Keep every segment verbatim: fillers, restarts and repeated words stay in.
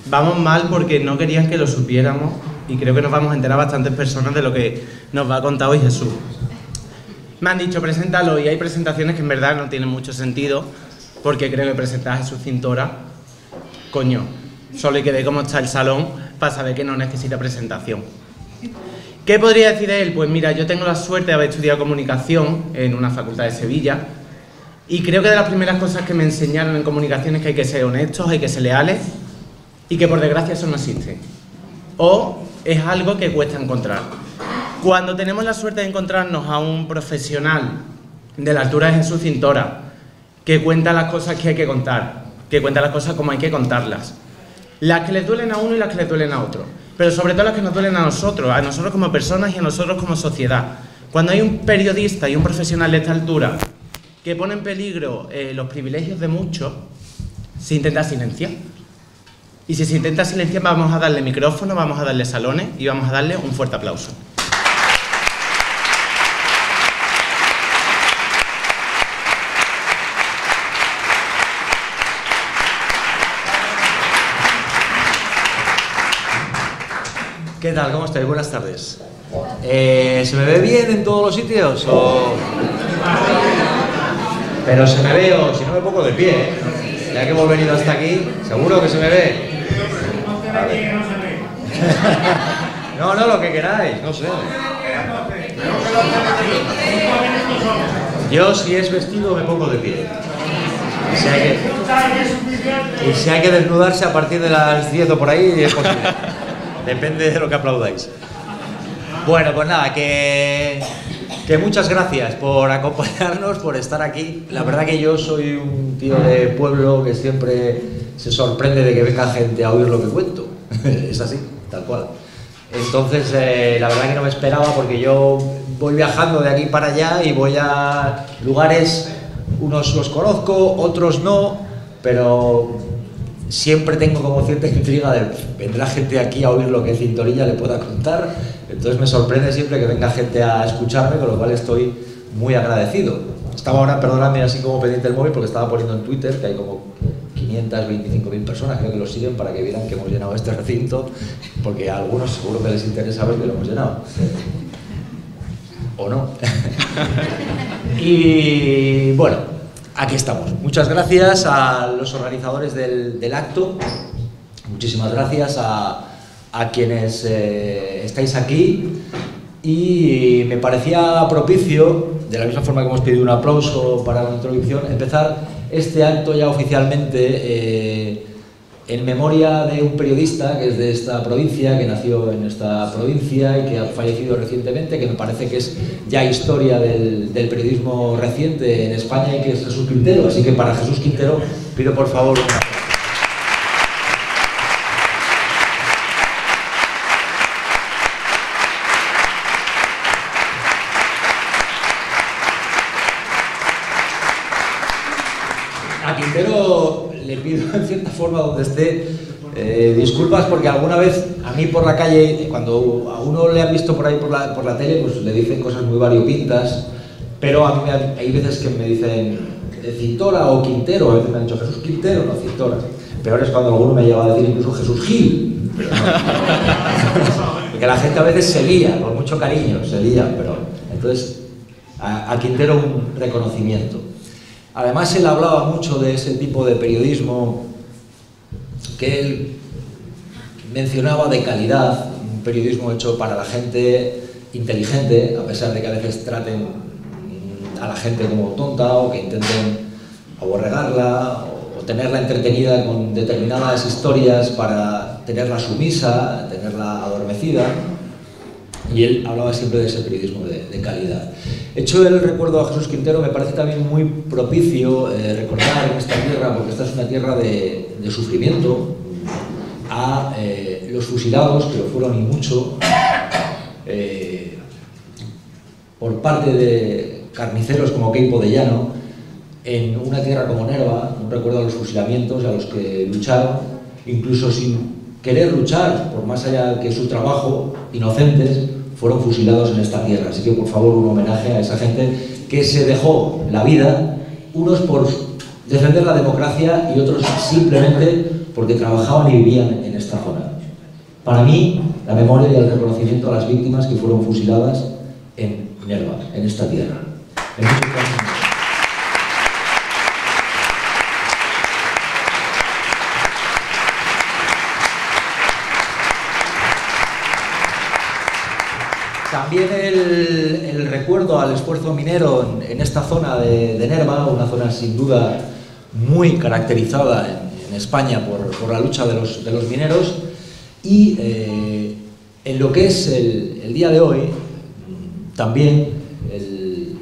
Vamos mal porque no querían que lo supiéramos y creo que nos vamos a enterar bastantes personas de lo que nos va a contar hoy Jesús. Me han dicho, preséntalo, y hay presentaciones que en verdad no tienen mucho sentido, porque creo que presentar a Jesús Cintora, coño, solo hay que ver cómo está el salón para saber que no necesita presentación. ¿Qué podría decir de él? Pues mira, yo tengo la suerte de haber estudiado comunicación en una facultad de Sevilla, y creo que de las primeras cosas que me enseñaron en comunicación es que hay que ser honestos, hay que ser leales, y que por desgracia eso no existe. O es algo que cuesta encontrar. Cuando tenemos la suerte de encontrarnos a un profesional de la altura de Jesús Cintora, que cuenta las cosas que hay que contar, que cuenta las cosas como hay que contarlas, las que les duelen a uno y las que les duelen a otro, pero sobre todo las que nos duelen a nosotros, a nosotros como personas y a nosotros como sociedad. Cuando hay un periodista y un profesional de esta altura que pone en peligro eh, los privilegios de muchos, se intenta silenciar. Y si se intenta silenciar, vamos a darle micrófono, vamos a darle salones y vamos a darle un fuerte aplauso. ¿Qué tal? ¿Cómo estáis? Buenas tardes. Eh, ¿Se me ve bien en todos los sitios? O... Pero se me ve, o si no me pongo de pie, ¿eh? Ya que hemos venido hasta aquí, ¿seguro que se me ve? Vale. No, no, lo que queráis, no sé. Yo, si es vestido, me pongo de pie. Y si hay que, y si hay que desnudarse a partir de las diez o por ahí, es posible. Depende de lo que aplaudáis. Bueno, pues nada, que, que muchas gracias por acompañarnos, por estar aquí. La verdad que yo soy un tío de pueblo que siempre se sorprende de que venga gente a oír lo que cuento. Es así, tal cual. Entonces, eh, la verdad que no me esperaba, porque yo voy viajando de aquí para allá y voy a lugares, unos los conozco, otros no, pero siempre tengo como cierta intriga de vendrá gente aquí a oír lo que Cintorilla le pueda contar. Entonces me sorprende siempre que venga gente a escucharme, con lo cual estoy muy agradecido. Estaba ahora, perdonadme, así como pendiente del móvil, porque estaba poniendo en Twitter que hay como quinientas veinticinco mil personas, creo que lo siguen, para que vieran que hemos llenado este recinto, porque a algunos seguro que les interesa ver que lo hemos llenado. ¿O no? Y bueno, aquí estamos. Muchas gracias a los organizadores del, del acto, muchísimas gracias a, a quienes eh, estáis aquí, y me parecía propicio, de la misma forma que hemos pedido un aplauso para la introducción, empezar este acto ya oficialmente eh, en memoria de un periodista que es de esta provincia, que nació en esta provincia y que ha fallecido recientemente, que me parece que es ya historia del, del periodismo reciente en España, y que es Jesús Quintero. Así que para Jesús Quintero pido por favor un aplauso. A Quintero le pido en cierta forma, donde esté, eh, disculpas, porque alguna vez a mí por la calle, cuando a uno le han visto por ahí por la, por la tele, pues le dicen cosas muy variopintas, pero a mí me, hay veces que me dicen Cintora o Quintero, a veces me han dicho Jesús Quintero, no Cintora. Peor es cuando alguno me llega a decir incluso Jesús Gil, pero no. Porque la gente a veces se lía, con mucho cariño, se lía, pero entonces a, a Quintero un reconocimiento. Además, él hablaba mucho de ese tipo de periodismo que él mencionaba de calidad, un periodismo hecho para la gente inteligente, a pesar de que a veces traten a la gente como tonta, o que intenten aborregarla o tenerla entretenida con determinadas historias para tenerla sumisa, tenerla adormecida. Y él hablaba siempre de ese periodismo de, de calidad. Hecho el recuerdo a Jesús Quintero, me parece también muy propicio eh, recordar en esta tierra, porque esta es una tierra de, de sufrimiento, a eh, los fusilados, que lo fueron y mucho, eh, por parte de carniceros como Queipo de Llano, en una tierra como Nerva. Un recuerdo a los fusilamientos, a los que lucharon, incluso sin querer luchar, por más allá que su trabajo, inocentes, fueron fusilados en esta tierra. Así que por favor un homenaje a esa gente que se dejó la vida, unos por defender la democracia y otros simplemente porque trabajaban y vivían en esta zona. Para mí, la memoria y el reconocimiento a las víctimas que fueron fusiladas en Nerva, en esta tierra. En muchos casos. También el, el recuerdo al esfuerzo minero en, en esta zona de, de Nerva, una zona sin duda muy caracterizada en, en España por, por la lucha de los, de los mineros, y eh, en lo que es el, el día de hoy, también el,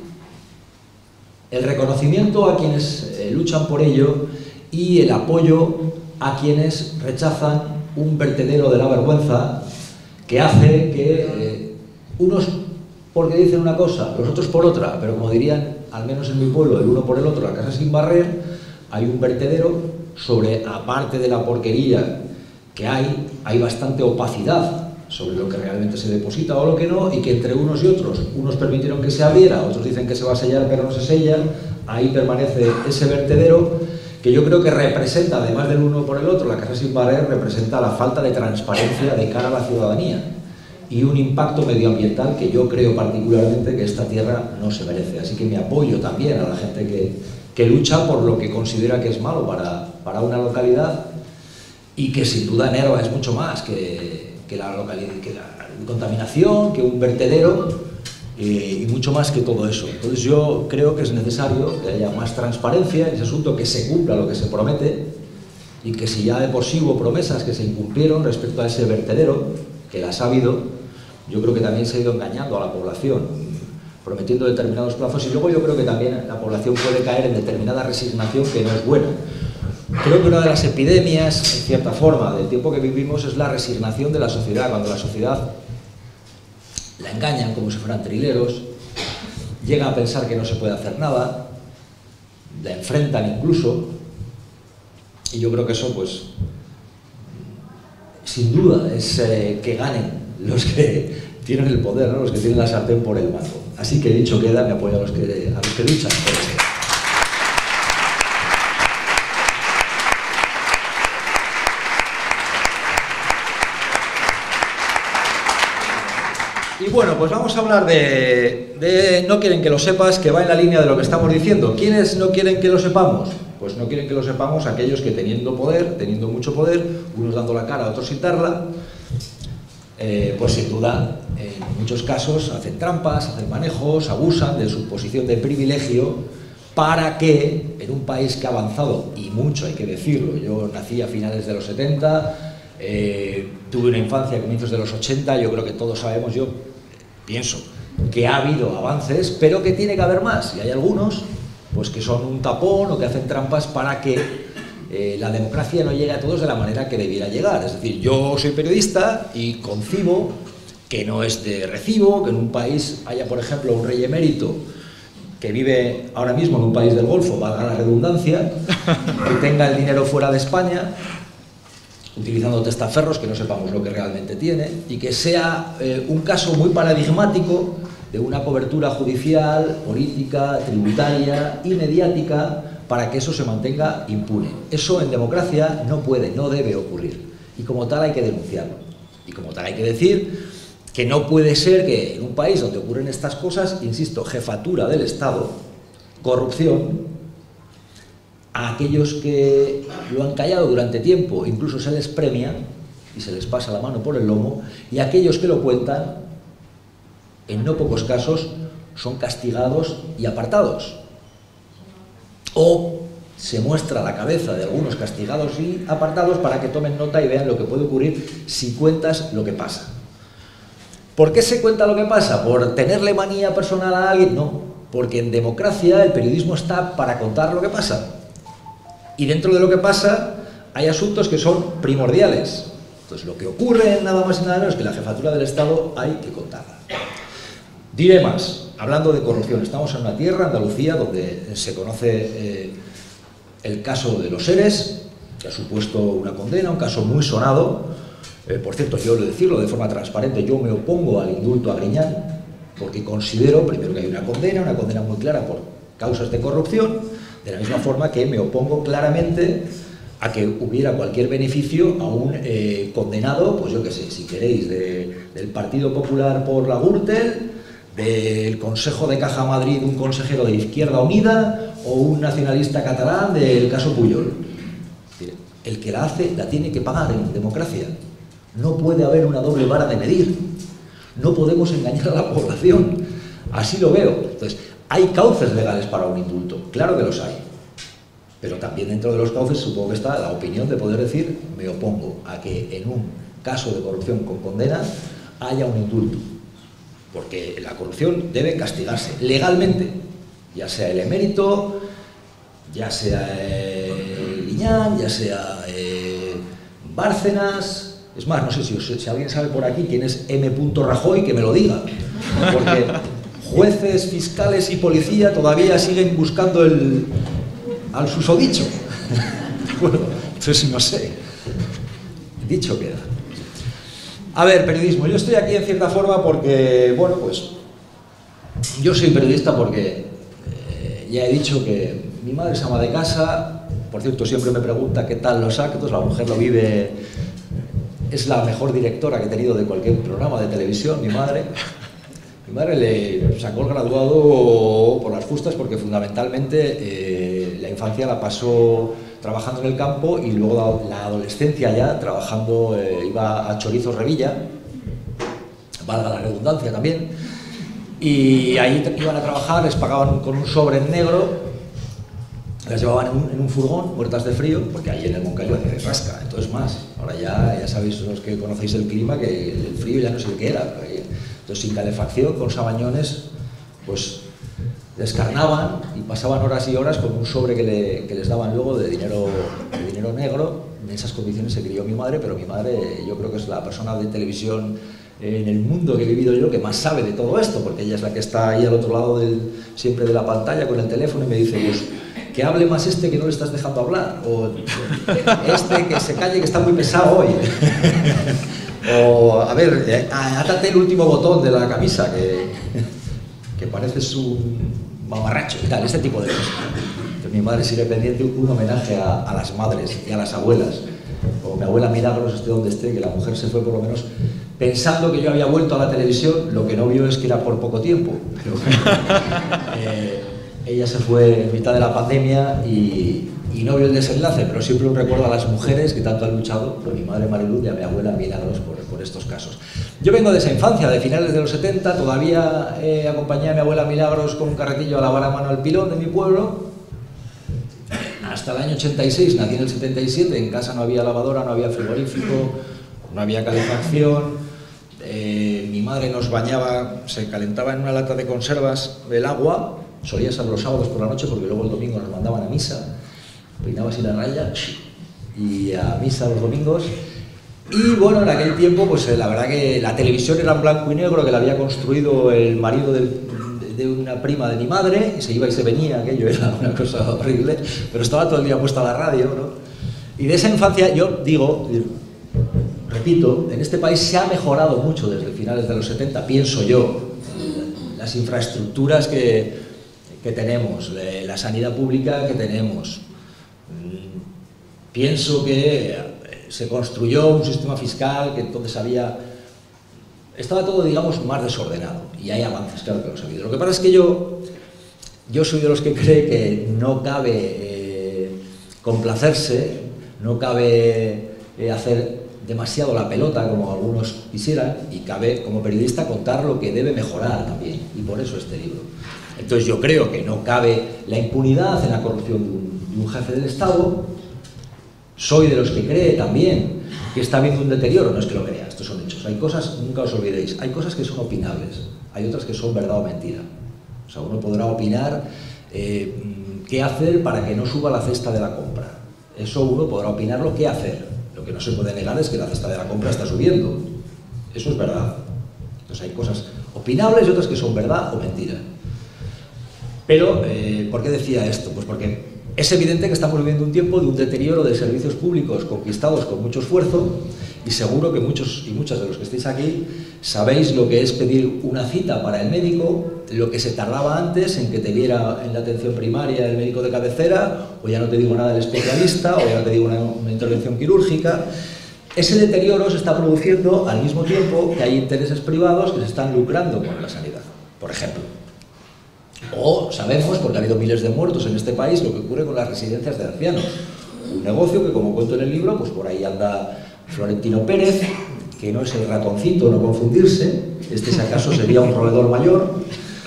el reconocimiento a quienes eh, luchan por ello y el apoyo a quienes rechazan un vertedero de la vergüenza que hace que eh, unos porque dicen una cosa, los otros por otra, pero como dirían, al menos en mi pueblo, el uno por el otro, la casa sin barrer, hay un vertedero sobre, aparte de la porquería que hay, hay bastante opacidad sobre lo que realmente se deposita o lo que no, y que entre unos y otros, unos permitieron que se abriera, otros dicen que se va a sellar pero no se sella, ahí permanece ese vertedero que yo creo que representa, además del uno por el otro, la casa sin barrer representa la falta de transparencia de cara a la ciudadanía y un impacto medioambiental que yo creo particularmente que esta tierra no se merece. Así que me apoyo también a la gente que, que lucha por lo que considera que es malo para, para una localidad, y que sin duda Nerva es mucho más que, que, la, localidad, que la contaminación, que un vertedero, eh, y mucho más que todo eso. Entonces yo creo que es necesario que haya más transparencia en ese asunto, que se cumpla lo que se promete, y que si ya de por sí hubo promesas que se incumplieron respecto a ese vertedero, que las ha habido, yo creo que también se ha ido engañando a la población, prometiendo determinados plazos, y luego yo creo que también la población puede caer en determinada resignación que no es buena. Creo que una de las epidemias, en cierta forma, del tiempo que vivimos es la resignación de la sociedad, cuando la sociedad la engañan como si fueran trileros, llega a pensar que no se puede hacer nada, la enfrentan incluso, y yo creo que eso, pues, sin duda, es eh, que ganen los que tienen el poder, ¿no? Los que tienen la sartén por el mango. Así que, dicho queda, me apoyo a los que, a los que luchan por eso. Y bueno, pues vamos a hablar de, de no quieren que lo sepas, que va en la línea de lo que estamos diciendo. ¿Quiénes no quieren que lo sepamos? Pues no quieren que lo sepamos aquellos que teniendo poder, teniendo mucho poder, unos dando la cara, otros sin darla, eh, pues sin duda, en muchos casos hacen trampas, hacen manejos, abusan de su posición de privilegio para que en un país que ha avanzado, y mucho hay que decirlo, yo nací a finales de los setenta, eh, tuve una infancia a comienzos de los ochenta, yo creo que todos sabemos, yo pienso que ha habido avances, pero que tiene que haber más, y hay algunos pues que son un tapón o que hacen trampas para que eh, la democracia no llegue a todos de la manera que debiera llegar. Es decir, yo soy periodista y concibo que no es de recibo que en un país haya, por ejemplo, un rey emérito que vive ahora mismo en un país del Golfo, valga la redundancia, que tenga el dinero fuera de España, utilizando testaferros que no sepamos lo que realmente tiene, y que sea eh, un caso muy paradigmático de una cobertura judicial, política, tributaria y mediática para que eso se mantenga impune. Eso en democracia no puede, no debe ocurrir, y como tal hay que denunciarlo. Y como tal hay que decir que no puede ser que en un país donde ocurren estas cosas, insisto, jefatura del Estado, corrupción, a aquellos que lo han callado durante tiempo incluso se les premia y se les pasa la mano por el lomo, y aquellos que lo cuentan, en no pocos casos, son castigados y apartados. O se muestra la cabeza de algunos castigados y apartados para que tomen nota y vean lo que puede ocurrir si cuentas lo que pasa. ¿Por qué se cuenta lo que pasa? ¿Por tenerle manía personal a alguien? No, porque en democracia el periodismo está para contar lo que pasa. Y dentro de lo que pasa hay asuntos que son primordiales. Entonces lo que ocurre nada más y nada menos que la jefatura del Estado hay que contarla. Diré más, hablando de corrupción, estamos en una tierra, Andalucía, donde se conoce eh, el caso de los ERES, que ha supuesto una condena, un caso muy sonado. Eh, por cierto, yo lo decirlo de forma transparente, yo me opongo al indulto a Griñán, porque considero, primero, que hay una condena, una condena muy clara por causas de corrupción, de la misma forma que me opongo claramente a que hubiera cualquier beneficio a un eh, condenado, pues yo qué sé, si queréis, de, del Partido Popular por la Gürtel, del Consejo de Caja Madrid, un consejero de Izquierda Unida, o un nacionalista catalán del caso Pujol. El que la hace, la tiene que pagar en democracia. No puede haber una doble vara de medir. No podemos engañar a la población. Así lo veo. Entonces, ¿hay cauces legales para un indulto? Claro que los hay. Pero también dentro de los cauces supongo que está la opinión de poder decir, me opongo a que en un caso de corrupción con condena haya un indulto. Porque la corrupción debe castigarse legalmente, ya sea el emérito, ya sea eh, Liñán, ya sea eh, Bárcenas. Es más, no sé si, si alguien sabe por aquí quién es M. Rajoy, que me lo diga. Porque jueces, fiscales y policía todavía siguen buscando el, al susodicho. Bueno, entonces no sé. Dicho queda. A ver, periodismo. Yo estoy aquí en cierta forma porque, bueno, pues yo soy periodista porque eh, ya he dicho que mi madre es ama de casa. Por cierto, siempre me pregunta qué tal los actos. La mujer lo vive. Es la mejor directora que he tenido de cualquier programa de televisión, mi madre. Mi madre le sacó el graduado por las justas porque fundamentalmente eh, la infancia la pasó trabajando en el campo y luego la adolescencia ya trabajando, eh, iba a Chorizos Revilla, valga la redundancia también, y ahí iban a trabajar, les pagaban con un sobre en negro, las llevaban en un, en un furgón, muertas de frío, porque ahí en el Moncayo hace rasca, entonces más. Ahora ya, ya sabéis los que conocéis el clima que el frío ya no sé qué era. Entonces sin calefacción, con sabañones, pues descarnaban y pasaban horas y horas con un sobre que, le, que les daban luego de dinero, de dinero negro. En esas condiciones se crió mi madre, pero mi madre yo creo que es la persona de televisión en el mundo que he vivido yo que más sabe de todo esto, porque ella es la que está ahí al otro lado del, siempre de la pantalla con el teléfono y me dice, pues, que hable más este que no le estás dejando hablar, o este que se calle que está muy pesado hoy, o a ver, eh, átate el último botón de la camisa que, que pareces un mamarracho y tal, este tipo de cosas. Entonces, mi madre sigue pendiente un homenaje a, a las madres y a las abuelas, como mi abuela Milagros, esté donde esté, que la mujer se fue por lo menos pensando que yo había vuelto a la televisión, lo que no vio es que era por poco tiempo, pero eh, ella se fue en mitad de la pandemia y, y no vio el desenlace, pero siempre un recuerdo a las mujeres que tanto han luchado, por mi madre Mariluz y a mi abuela Milagros por, por estos casos. Yo vengo de esa infancia, de finales de los setenta, todavía eh, acompañé a mi abuela Milagros con un carretillo a lavar a mano al pilón de mi pueblo, hasta el año ochenta y seis, nací en el setenta y siete, en casa no había lavadora, no había frigorífico, no había calefacción, eh, mi madre nos bañaba, se calentaba en una lata de conservas el agua, solía ser los sábados por la noche porque luego el domingo nos mandaban a misa, peinaba así la raya y a misa los domingos. Y bueno, en aquel tiempo pues la verdad que la televisión era en blanco y negro, que la había construido el marido del, de una prima de mi madre, y se iba y se venía, aquello era una cosa horrible, pero estaba todo el día puesta la radio, ¿no? Y de esa infancia yo digo, repito, en este país se ha mejorado mucho desde finales de los setenta, pienso yo, las infraestructuras que que tenemos, la sanidad pública que tenemos. Pienso que se construyó un sistema fiscal que entonces había... Estaba todo, digamos, más desordenado y hay avances, claro que los ha habido. Lo que pasa es que yo, yo soy de los que cree que no cabe eh, complacerse, no cabe eh, hacer demasiado la pelota como algunos quisieran y cabe, como periodista, contar lo que debe mejorar también, y por eso este libro. Entonces yo creo que no cabe la impunidad en la corrupción de un, de un jefe del Estado. Soy de los que cree también que está habiendo un deterioro, no es que lo crea, estos son hechos. Hay cosas, nunca os olvidéis, hay cosas que son opinables, hay otras que son verdad o mentira. O sea, uno podrá opinar eh, qué hacer para que no suba la cesta de la compra. Eso uno podrá opinarlo qué hacer. Lo que no se puede negar es que la cesta de la compra está subiendo. Eso es verdad. Entonces hay cosas opinables y otras que son verdad o mentira. Pero, eh, ¿por qué decía esto? Pues porque es evidente que estamos viviendo un tiempo de un deterioro de servicios públicos conquistados con mucho esfuerzo, y seguro que muchos y muchas de los que estáis aquí sabéis lo que es pedir una cita para el médico, lo que se tardaba antes en que te viera en la atención primaria el médico de cabecera, o ya no te digo nada del especialista, o ya no te digo una, una intervención quirúrgica. Ese deterioro se está produciendo al mismo tiempo que hay intereses privados que se están lucrando con la sanidad, por ejemplo. O sabemos, porque ha habido miles de muertos en este país, lo que ocurre con las residencias de ancianos. Un negocio que, como cuento en el libro, pues por ahí anda Florentino Pérez, que no es el ratoncito, no confundirse, este si acaso sería un roedor mayor.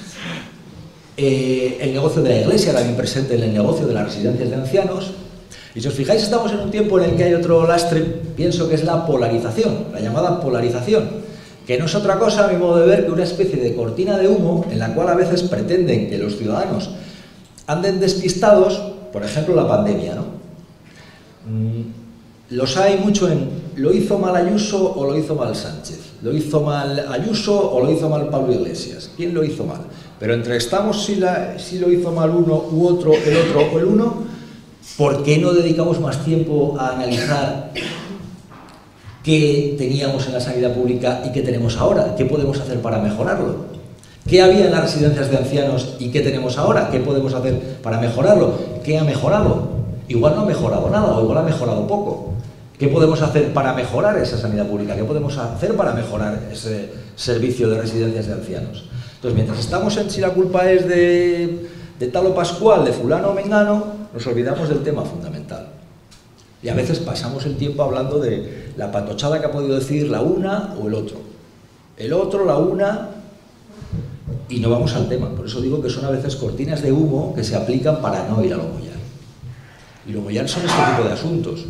Eh, el negocio de la Iglesia también presente en el negocio de las residencias de ancianos. Y si os fijáis, estamos en un tiempo en el que hay otro lastre, pienso que es la polarización, la llamada polarización, que no es otra cosa, a mi modo de ver, que una especie de cortina de humo en la cual a veces pretenden que los ciudadanos anden despistados, por ejemplo la pandemia, ¿no? Mm, los hay mucho en ¿lo hizo mal Ayuso o lo hizo mal Sánchez? ¿Lo hizo mal Ayuso o lo hizo mal Pablo Iglesias? ¿Quién lo hizo mal? Pero entre estamos si, la, si lo hizo mal uno u otro, el otro o el uno, ¿por qué no dedicamos más tiempo a analizar qué teníamos en la sanidad pública y qué tenemos ahora? ¿Qué podemos hacer para mejorarlo? ¿Qué había en las residencias de ancianos y qué tenemos ahora? ¿Qué podemos hacer para mejorarlo? ¿Qué ha mejorado? Igual no ha mejorado nada o igual ha mejorado poco. ¿Qué podemos hacer para mejorar esa sanidad pública? ¿Qué podemos hacer para mejorar ese servicio de residencias de ancianos? Entonces, mientras estamos en si la culpa es de, de tal o pascual, de fulano o mengano, nos olvidamos del tema fundamental. Y a veces pasamos el tiempo hablando de la patochada que ha podido decir la una o el otro. El otro, la una, y no vamos al tema. Por eso digo que son a veces cortinas de humo que se aplican para no ir a lo mollar. Y lo mollar son este tipo de asuntos.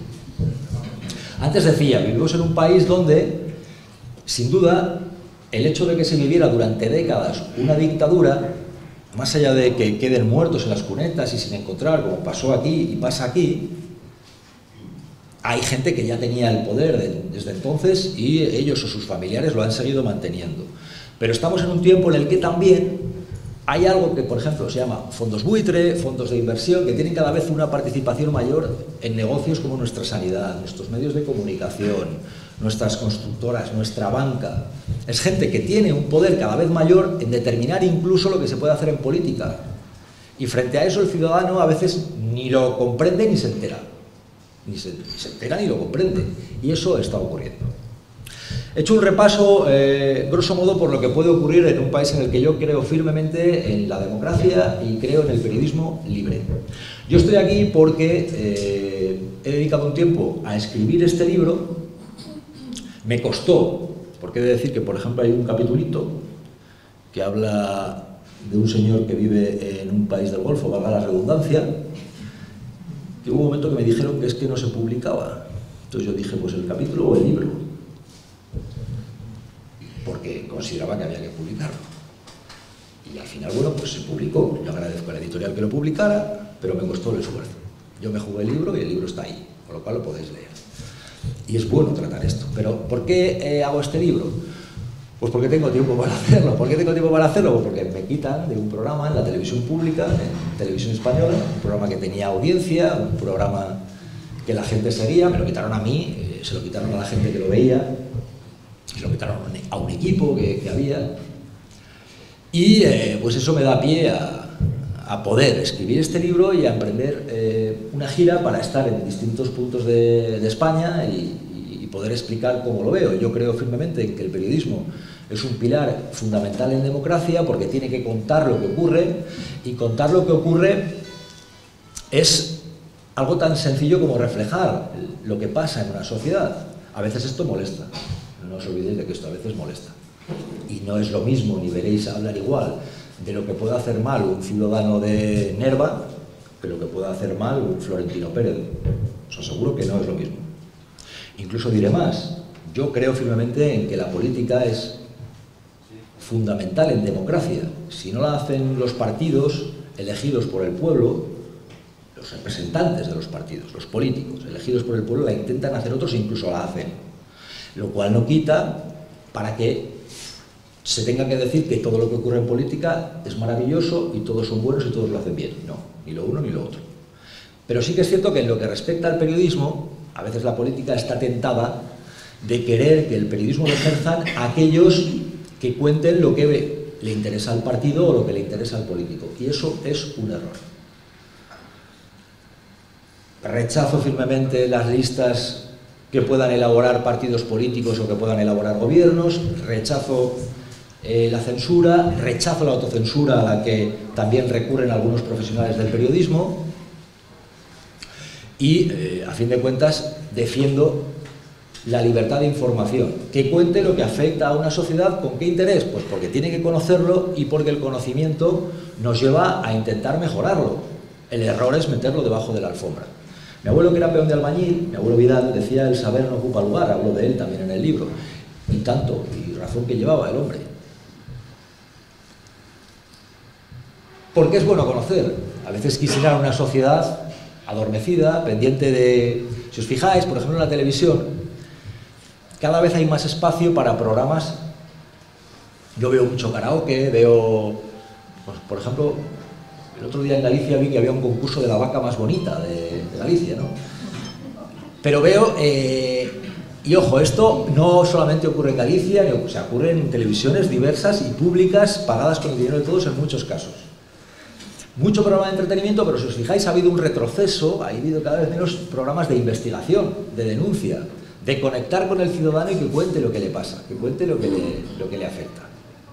Antes decía, vivimos en un país donde, sin duda, el hecho de que se viviera durante décadas una dictadura, más allá de que queden muertos en las cunetas y sin encontrar, como pasó aquí y pasa aquí, hay gente que ya tenía el poder de, desde entonces y ellos o sus familiares lo han seguido manteniendo. Pero estamos en un tiempo en el que también hay algo que, por ejemplo, se llama fondos buitre, fondos de inversión, que tienen cada vez una participación mayor en negocios como nuestra sanidad, nuestros medios de comunicación, nuestras constructoras, nuestra banca. Es gente que tiene un poder cada vez mayor en determinar incluso lo que se puede hacer en política. Y frente a eso el ciudadano a veces ni lo comprende ni se entera. Ni se, ni se entera ni lo comprende. Y eso está ocurriendo. He hecho un repaso, eh, grosso modo, por lo que puede ocurrir en un país en el que yo creo firmemente en la democracia y creo en el periodismo libre. Yo estoy aquí porque eh, he dedicado un tiempo a escribir este libro. Me costó, porque he de decir que, por ejemplo, hay un capitulito que habla de un señor que vive en un país del Golfo, valga la redundancia, que hubo un momento que me dijeron que es que no se publicaba. Entonces yo dije, pues el capítulo o el libro, porque consideraba que había que publicarlo. Y al final, bueno, pues se publicó. Yo agradezco a la editorial que lo publicara, pero me costó el esfuerzo. Yo me jugué el libro y el libro está ahí, con lo cual lo podéis leer. Y es bueno tratar esto. Pero ¿por qué eh, hago este libro? Pues porque tengo tiempo para hacerlo. ¿Por qué tengo tiempo para hacerlo? Pues porque me quitan de un programa en la televisión pública, en televisión española, un programa que tenía audiencia, un programa que la gente seguía, me lo quitaron a mí, eh, se lo quitaron a la gente que lo veía, se lo quitaron a un equipo que, que había, y eh, pues eso me da pie a, a poder escribir este libro y a emprender eh, una gira para estar en distintos puntos de, de España y, y poder explicar cómo lo veo. Yo creo firmemente en que el periodismo es un pilar fundamental en democracia porque tiene que contar lo que ocurre, y contar lo que ocurre es algo tan sencillo como reflejar lo que pasa en una sociedad. A veces esto molesta. No os olvidéis de que esto a veces molesta. Y no es lo mismo, ni veréis hablar igual de lo que puede hacer mal un ciudadano de Nerva que lo que puede hacer mal un Florentino Pérez. Os aseguro que no es lo mismo. Incluso diré más. Yo creo firmemente en que la política es fundamental en democracia. Si no la hacen los partidos elegidos por el pueblo, los representantes de los partidos, los políticos elegidos por el pueblo, la intentan hacer otros e incluso la hacen. Lo cual no quita para que se tenga que decir que todo lo que ocurre en política es maravilloso y todos son buenos y todos lo hacen bien. No, ni lo uno ni lo otro. Pero sí que es cierto que en lo que respecta al periodismo, a veces la política está tentada de querer que el periodismo lo ejerzan aquellos que cuenten lo que le interesa al partido o lo que le interesa al político. Y eso es un error. Rechazo firmemente las listas que puedan elaborar partidos políticos o que puedan elaborar gobiernos, rechazo eh, la censura, rechazo la autocensura a la que también recurren algunos profesionales del periodismo y, eh, a fin de cuentas, defiendo la libertad de información, que cuente lo que afecta a una sociedad. ¿Con qué interés? Pues porque tiene que conocerlo y porque el conocimiento nos lleva a intentar mejorarlo. El error es meterlo debajo de la alfombra. Mi abuelo, que era peón de albañil, mi abuelo Vidal, decía: el saber no ocupa lugar. Hablo de él también en el libro. Y tanto, y razón que llevaba el hombre. ¿Por qué es bueno conocer? A veces quisiera una sociedad adormecida, pendiente de... Si os fijáis, por ejemplo, en la televisión, cada vez hay más espacio para programas. Yo veo mucho karaoke, veo, pues, por ejemplo, el otro día en Galicia vi que había un concurso de la vaca más bonita de, de Galicia, ¿no? Pero veo, eh, y ojo, esto no solamente ocurre en Galicia, o sea, ocurre en televisiones diversas y públicas, pagadas con el dinero de todos en muchos casos. Mucho programa de entretenimiento, pero si os fijáis ha habido un retroceso, ha habido cada vez menos programas de investigación, de denuncia, de conectar con el ciudadano y que cuente lo que le pasa, que cuente lo que le, lo que le afecta.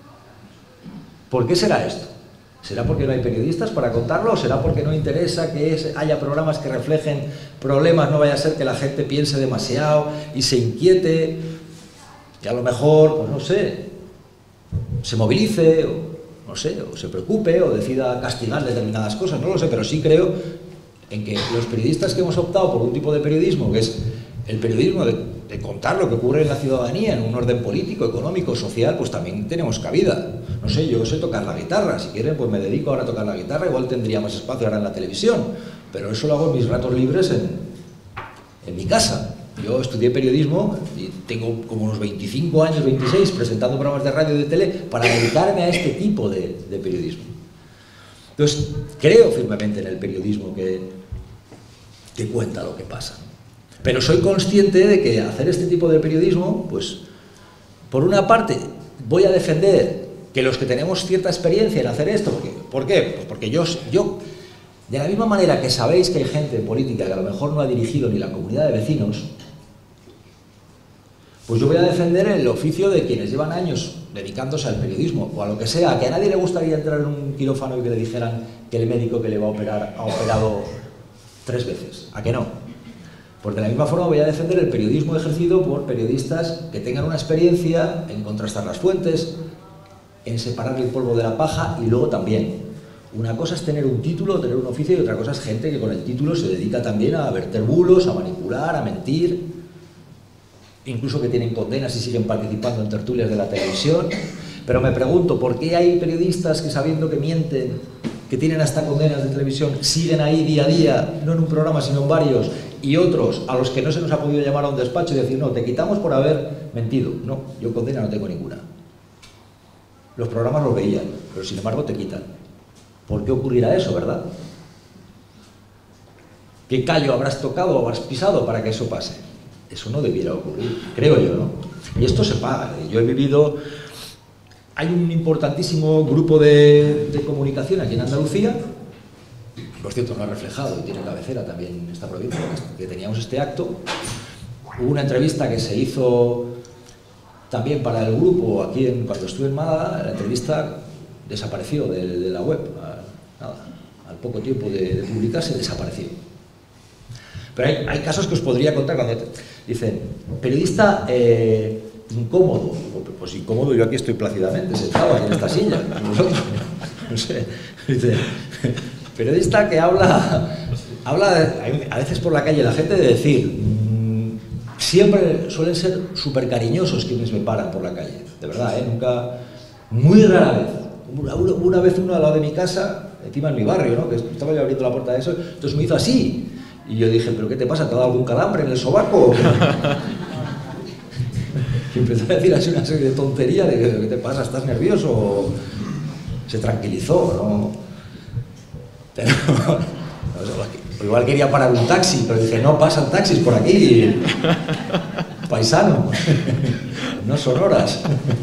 ¿Por qué será esto? ¿Será porque no hay periodistas para contarlo? ¿O será porque no interesa que es, haya programas que reflejen problemas? No vaya a ser que la gente piense demasiado y se inquiete y a lo mejor, pues no sé, se movilice o no sé, o se preocupe o decida castigar determinadas cosas, no lo sé, pero sí creo en que los periodistas que hemos optado por un tipo de periodismo, que es el periodismo de, de contar lo que ocurre en la ciudadanía en un orden político, económico, social, pues también tenemos cabida. No sé, yo sé tocar la guitarra, si quieren pues me dedico ahora a tocar la guitarra, igual tendría más espacio ahora en la televisión, pero eso lo hago en mis ratos libres en, en mi casa. Yo estudié periodismo y tengo como unos veinticinco años, veintiséis, presentando programas de radio y de tele para dedicarme a este tipo de, de periodismo. Entonces, creo firmemente en el periodismo que, que cuenta lo que pasa. Pero soy consciente de que hacer este tipo de periodismo, pues, por una parte, voy a defender que los que tenemos cierta experiencia en hacer esto, porque, ¿por qué? Pues porque yo, yo, de la misma manera que sabéis que hay gente política que a lo mejor no ha dirigido ni la comunidad de vecinos, pues yo voy a defender el oficio de quienes llevan años dedicándose al periodismo o a lo que sea, que a nadie le gustaría entrar en un quirófano y que le dijeran que el médico que le va a operar ha operado tres veces. ¿A qué no? Pues de la misma forma voy a defender el periodismo ejercido por periodistas que tengan una experiencia en contrastar las fuentes, en separar el polvo de la paja, y luego también, una cosa es tener un título, tener un oficio, y otra cosa es gente que con el título se dedica también a verter bulos, a manipular, a mentir, incluso que tienen condenas y siguen participando en tertulias de la televisión. Pero me pregunto, ¿por qué hay periodistas que, sabiendo que mienten, que tienen hasta condenas de televisión, siguen ahí día a día, no en un programa sino en varios, y otros a los que no se nos ha podido llamar a un despacho y decir: no, te quitamos por haber mentido? No, yo condena no tengo ninguna. Los programas los veían, pero sin embargo te quitan. ¿Por qué ocurrirá eso, verdad? ¿Qué callo habrás tocado o habrás pisado para que eso pase? Eso no debiera ocurrir, creo yo, ¿no? Y esto se paga. Yo he vivido... Hay un importantísimo grupo de, de comunicación aquí en Andalucía, por cierto, no ha reflejado y tiene cabecera también en esta provincia, que teníamos este acto. Hubo una entrevista que se hizo también para el grupo aquí en, cuando estuve en Málaga. La entrevista desapareció de, de la web, a, nada, al poco tiempo de, de publicarse desapareció. Pero hay, hay casos que os podría contar cuando dicen: periodista eh, incómodo. Pues incómodo, yo aquí estoy plácidamente sentado aquí en esta silla, nosotros, no sé. Dice: periodista que habla, habla a veces por la calle la gente de decir, mmm, siempre suelen ser súper cariñosos quienes me paran por la calle, de verdad, ¿eh? Nunca, muy rara vez. Una, una vez uno al lado de mi casa, encima en mi barrio, ¿no? Que estaba yo abriendo la puerta de eso, entonces me hizo así. Y yo dije: ¿pero qué te pasa? ¿Te ha dado algún calambre en el sobaco? Y empezó a decir así una serie de tonterías de ¿qué te pasa? ¿Estás nervioso? Se tranquilizó, ¿no? Pero, no, igual quería parar un taxi, pero dije: no pasan taxis por aquí. paisano, no son horas.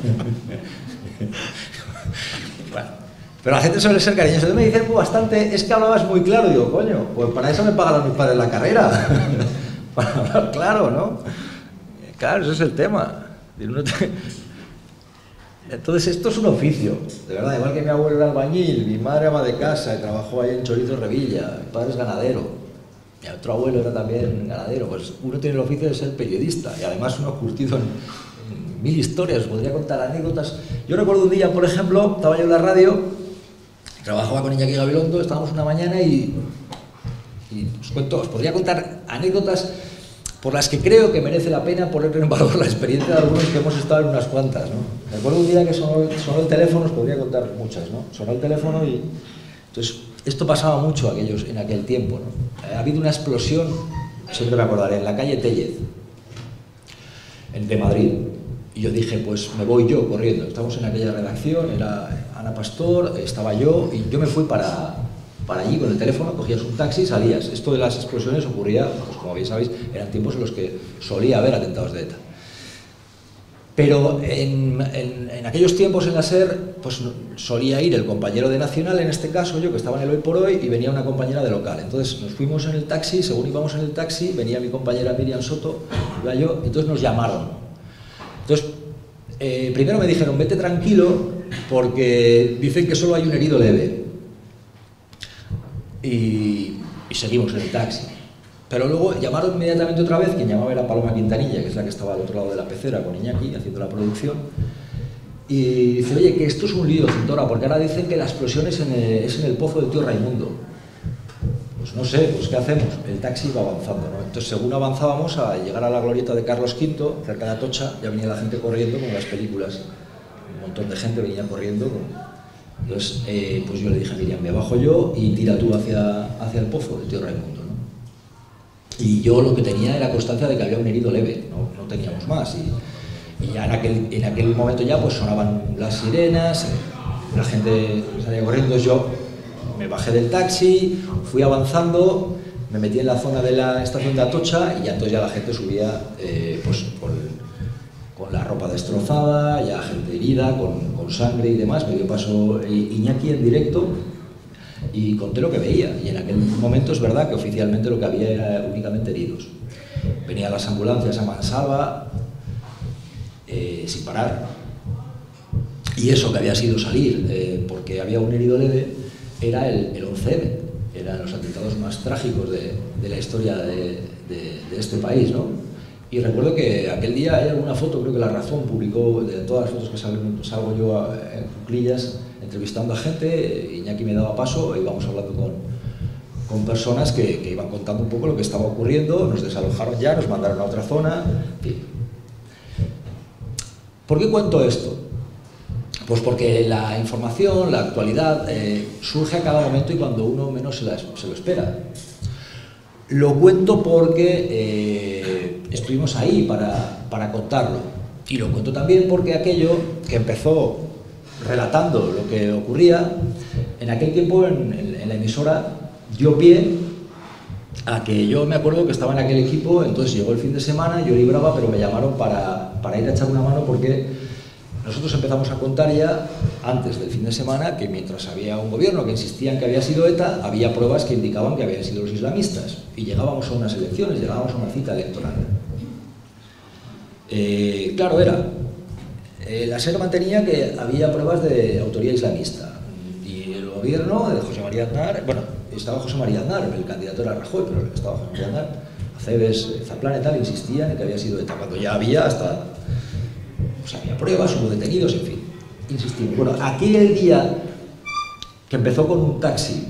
Bueno, pero la gente suele ser cariñosa. Entonces me dicen pues, bastante, es que hablabas muy claro. Digo, coño, pues para eso me pagaron mis padres la carrera. Para hablar claro, ¿no? Claro, ese es el tema. Entonces esto es un oficio, de verdad, igual que mi abuelo era albañil, mi madre ama de casa y trabajó ahí en Chorizo Revilla, mi padre es ganadero, mi otro abuelo era también ganadero, pues uno tiene el oficio de ser periodista y además uno curtido en, en mil historias, os podría contar anécdotas. Yo recuerdo un día, por ejemplo, estaba yo en la radio, trabajaba con Iñaki Gabilondo, estábamos una mañana y, y os cuento, os podría contar anécdotas por las que creo que merece la pena poner en valor la experiencia de algunos que hemos estado en unas cuantas, ¿no? Recuerdo un día que sonó, sonó el teléfono, os podría contar muchas, ¿no? Sonó el teléfono y... Entonces, esto pasaba mucho aquellos, en aquel tiempo, ¿no? Ha habido una explosión, siempre me acordaré, en la calle Tellez, en, de Madrid. Y yo dije, pues me voy yo corriendo. Estamos en aquella redacción, era Ana Pastor, estaba yo, y yo me fui para... para allí con el teléfono, cogías un taxi y salías. Esto de las explosiones ocurría, pues como bien sabéis, eran tiempos en los que solía haber atentados de ETA. Pero en, en, en aquellos tiempos en la SER, pues solía ir el compañero de Nacional, en este caso yo, que estaba en el Hoy por Hoy, y venía una compañera de local. Entonces nos fuimos en el taxi, según íbamos en el taxi, venía mi compañera Miriam Soto, iba yo, entonces nos llamaron. Entonces, eh, primero me dijeron, vete tranquilo, porque dicen que solo hay un herido leve. Y, y seguimos en el taxi. Pero luego llamaron inmediatamente otra vez, quien llamaba era Paloma Quintanilla, que es la que estaba al otro lado de la pecera con Iñaki haciendo la producción, y dice, oye, que esto es un lío, Cintora, porque ahora dicen que la explosión es en el, es en el pozo del tío Raimundo. Pues no sé, pues ¿qué hacemos? El taxi iba avanzando, ¿no? Entonces, según avanzábamos a llegar a la glorieta de Carlos quinto, cerca de Atocha, ya venía la gente corriendo, como en las películas. Un montón de gente venía corriendo con... Entonces, eh, pues yo le dije a Miriam, me bajo yo y tira tú hacia, hacia el pozo del tío Raimundo, ¿no? Y yo lo que tenía era constancia de que había un herido leve, no, no teníamos más. Y, y ya en aquel, en aquel momento ya pues sonaban las sirenas, la gente salía corriendo, entonces yo me bajé del taxi, fui avanzando, me metí en la zona de la estación de Atocha y ya entonces ya la gente subía eh, pues por el, con la ropa destrozada, ya gente herida, con, con sangre y demás. Me dio paso Iñaki en directo y conté lo que veía. Y en aquel momento es verdad que oficialmente lo que había era únicamente heridos. Venían las ambulancias a mansalva, eh, sin parar. Y eso que había sido salir, eh, porque había un herido leve, era el, el once eme. Eran los atentados más trágicos de, de la historia de, de, de este país, ¿no? Y recuerdo que aquel día hay alguna foto, creo que La Razón publicó, de todas las fotos que salgo, salgo yo en cuclillas, entrevistando a gente, Iñaki me daba paso, e íbamos hablando con, con personas que, que iban contando un poco lo que estaba ocurriendo, nos desalojaron ya, nos mandaron a otra zona, en fin. ¿Por qué cuento esto? Pues porque la información, la actualidad, eh, surge a cada momento y cuando uno menos se, la, se lo espera. Lo cuento porque eh, estuvimos ahí para, para contarlo. Y lo cuento también porque aquello que empezó relatando lo que ocurría, en aquel tiempo en, en, en la emisora dio pie a que yo me acuerdo que estaba en aquel equipo, entonces llegó el fin de semana, yo libraba, pero me llamaron para, para ir a echar una mano porque nosotros empezamos a contar ya antes del fin de semana que mientras había un gobierno que insistía en que había sido ETA, había pruebas que indicaban que habían sido los islamistas. Y llegábamos a unas elecciones, llegábamos a una cita electoral. Eh, claro, era. Eh, la SER mantenía que había pruebas de autoría islamista. Y el gobierno de José María Aznar, bueno, estaba José María Aznar, el candidato era Rajoy, pero estaba José María Aznar, Aceves, Zaplana y tal, insistían en que había sido ETA, cuando ya había hasta... Pues había pruebas, hubo detenidos, en fin, insistimos. Bueno, aquel día que empezó con un taxi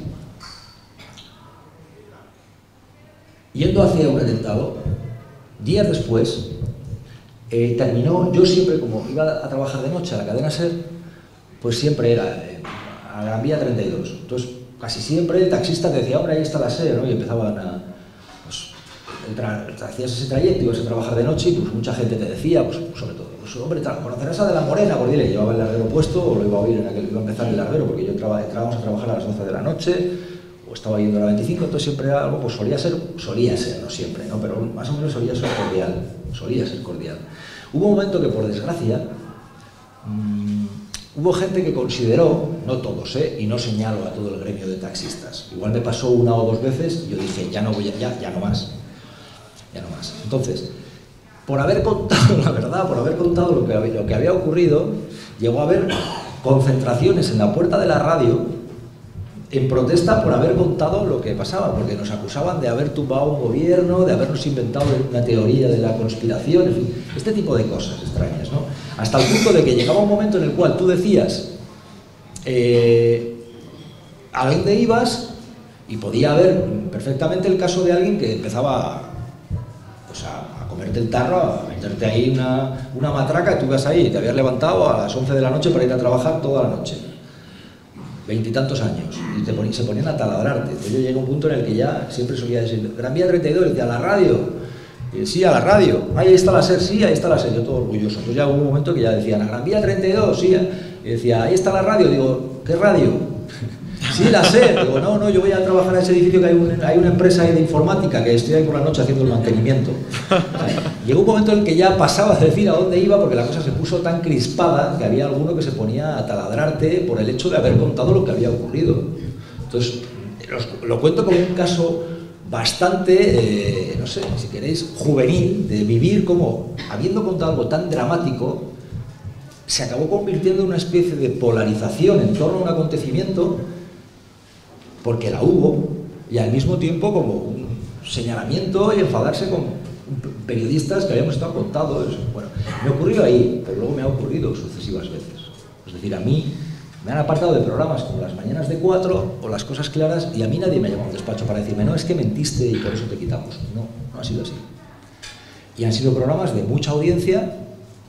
yendo hacia un atentado, días después eh, terminó, yo siempre como iba a trabajar de noche a la cadena SER, pues siempre era eh, a Gran Vía treinta y dos, entonces casi siempre el taxista te decía, hombre, ahí está la SER, ¿no? Y empezaban a... Pues, hacías ese trayecto, ibas a trabajar de noche y pues mucha gente te decía, pues sobre todo, pues hombre, conocerás a De la Morena, porque le llevaba el larguero puesto o lo iba a oír en aquel, iba a empezar el larguero, porque yo entraba, entrábamos a trabajar a las doce de la noche, o o estaba yendo a la veinticinco, entonces siempre era algo, pues solía ser, solía ser, no siempre, ¿no? Pero más o menos solía ser cordial, solía ser cordial. Hubo un momento que, por desgracia, mmm, hubo gente que consideró, no todos, ¿eh? Y no señalo a todo el gremio de taxistas, igual me pasó una o dos veces y yo dije, ya no voy a, ya, ya no más, ya no más. Entonces, por haber contado la verdad, por haber contado lo que, lo que había ocurrido, llegó a haber concentraciones en la puerta de la radio en protesta por haber contado lo que pasaba, porque nos acusaban de haber tumbado un gobierno, de habernos inventado una teoría de la conspiración, en fin, este tipo de cosas extrañas, ¿no? Hasta el punto de que llegaba un momento en el cual tú decías eh, a dónde ibas y podía haber perfectamente el caso de alguien que empezaba pues, a, a comerte el tarro, a meterte ahí una, una matraca y tú ibas ahí y te habías levantado a las once de la noche para ir a trabajar toda la noche. Veintitantos años, y te ponían, se ponían a taladrarte. Entonces yo llegué a un punto en el que ya siempre solía decir, Gran Vía treinta y dos, y decía, a la radio, y sí, a la radio, ahí está la SER, sí, ahí está la SER, yo todo orgulloso. Entonces ya hubo un momento que ya decían, a Gran Vía treinta y dos, sí, y decía, ahí está la radio, digo, ¿qué radio? Sí, la SER, digo, no, no, yo voy a trabajar en ese edificio que hay, un, hay una empresa ahí de informática que estoy ahí por la noche haciendo el mantenimiento. Llegó un momento en el que ya pasaba de decir a dónde iba porque la cosa se puso tan crispada que había alguno que se ponía a taladrarte por el hecho de haber contado lo que había ocurrido. Entonces, los, lo cuento como un caso bastante, eh, no sé, si queréis, juvenil, de vivir como, habiendo contado algo tan dramático, se acabó convirtiendo en una especie de polarización en torno a un acontecimiento, porque la hubo, y al mismo tiempo como un señalamiento y enfadarse con periodistas que habíamos estado contando eso. Bueno, me ocurrió ahí, pero luego me ha ocurrido sucesivas veces. Es decir, a mí me han apartado de programas como Las Mañanas de Cuatro o Las Cosas Claras y a mí nadie me ha llamado a un despacho para decirme, no, es que mentiste y por eso te quitamos. No, no ha sido así. Y han sido programas de mucha audiencia,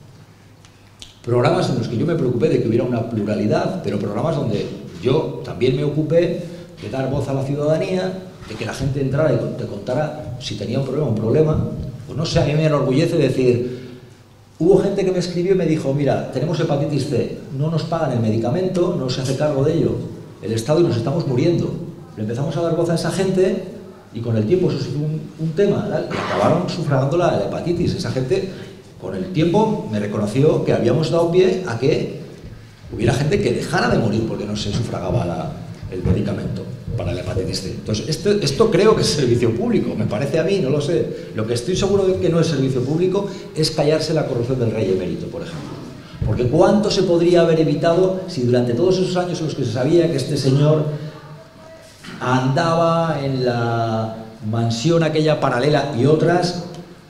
programas en los que yo me preocupé de que hubiera una pluralidad, pero programas donde yo también me ocupé de dar voz a la ciudadanía, de que la gente entrara y te contara si tenía un problema, un problema. Pues no sé, a mí me enorgullece decir, hubo gente que me escribió y me dijo, mira, tenemos hepatitis C, no nos pagan el medicamento, no se hace cargo de ello el Estado y nos estamos muriendo. Le empezamos a dar voz a esa gente y con el tiempo eso fue un, un tema, ¿verdad? Y acabaron sufragando la, la hepatitis. Esa gente, con el tiempo, me reconoció que habíamos dado pie a que hubiera gente que dejara de morir porque no se sufragaba la, el medicamento para la hepatitis C. Entonces, esto, esto creo que es servicio público, me parece a mí, no lo sé. Lo que estoy seguro de que no es servicio público es callarse la corrupción del rey emérito, por ejemplo. Porque ¿cuánto se podría haber evitado si durante todos esos años en los que se sabía que este señor andaba en la mansión aquella paralela y otras...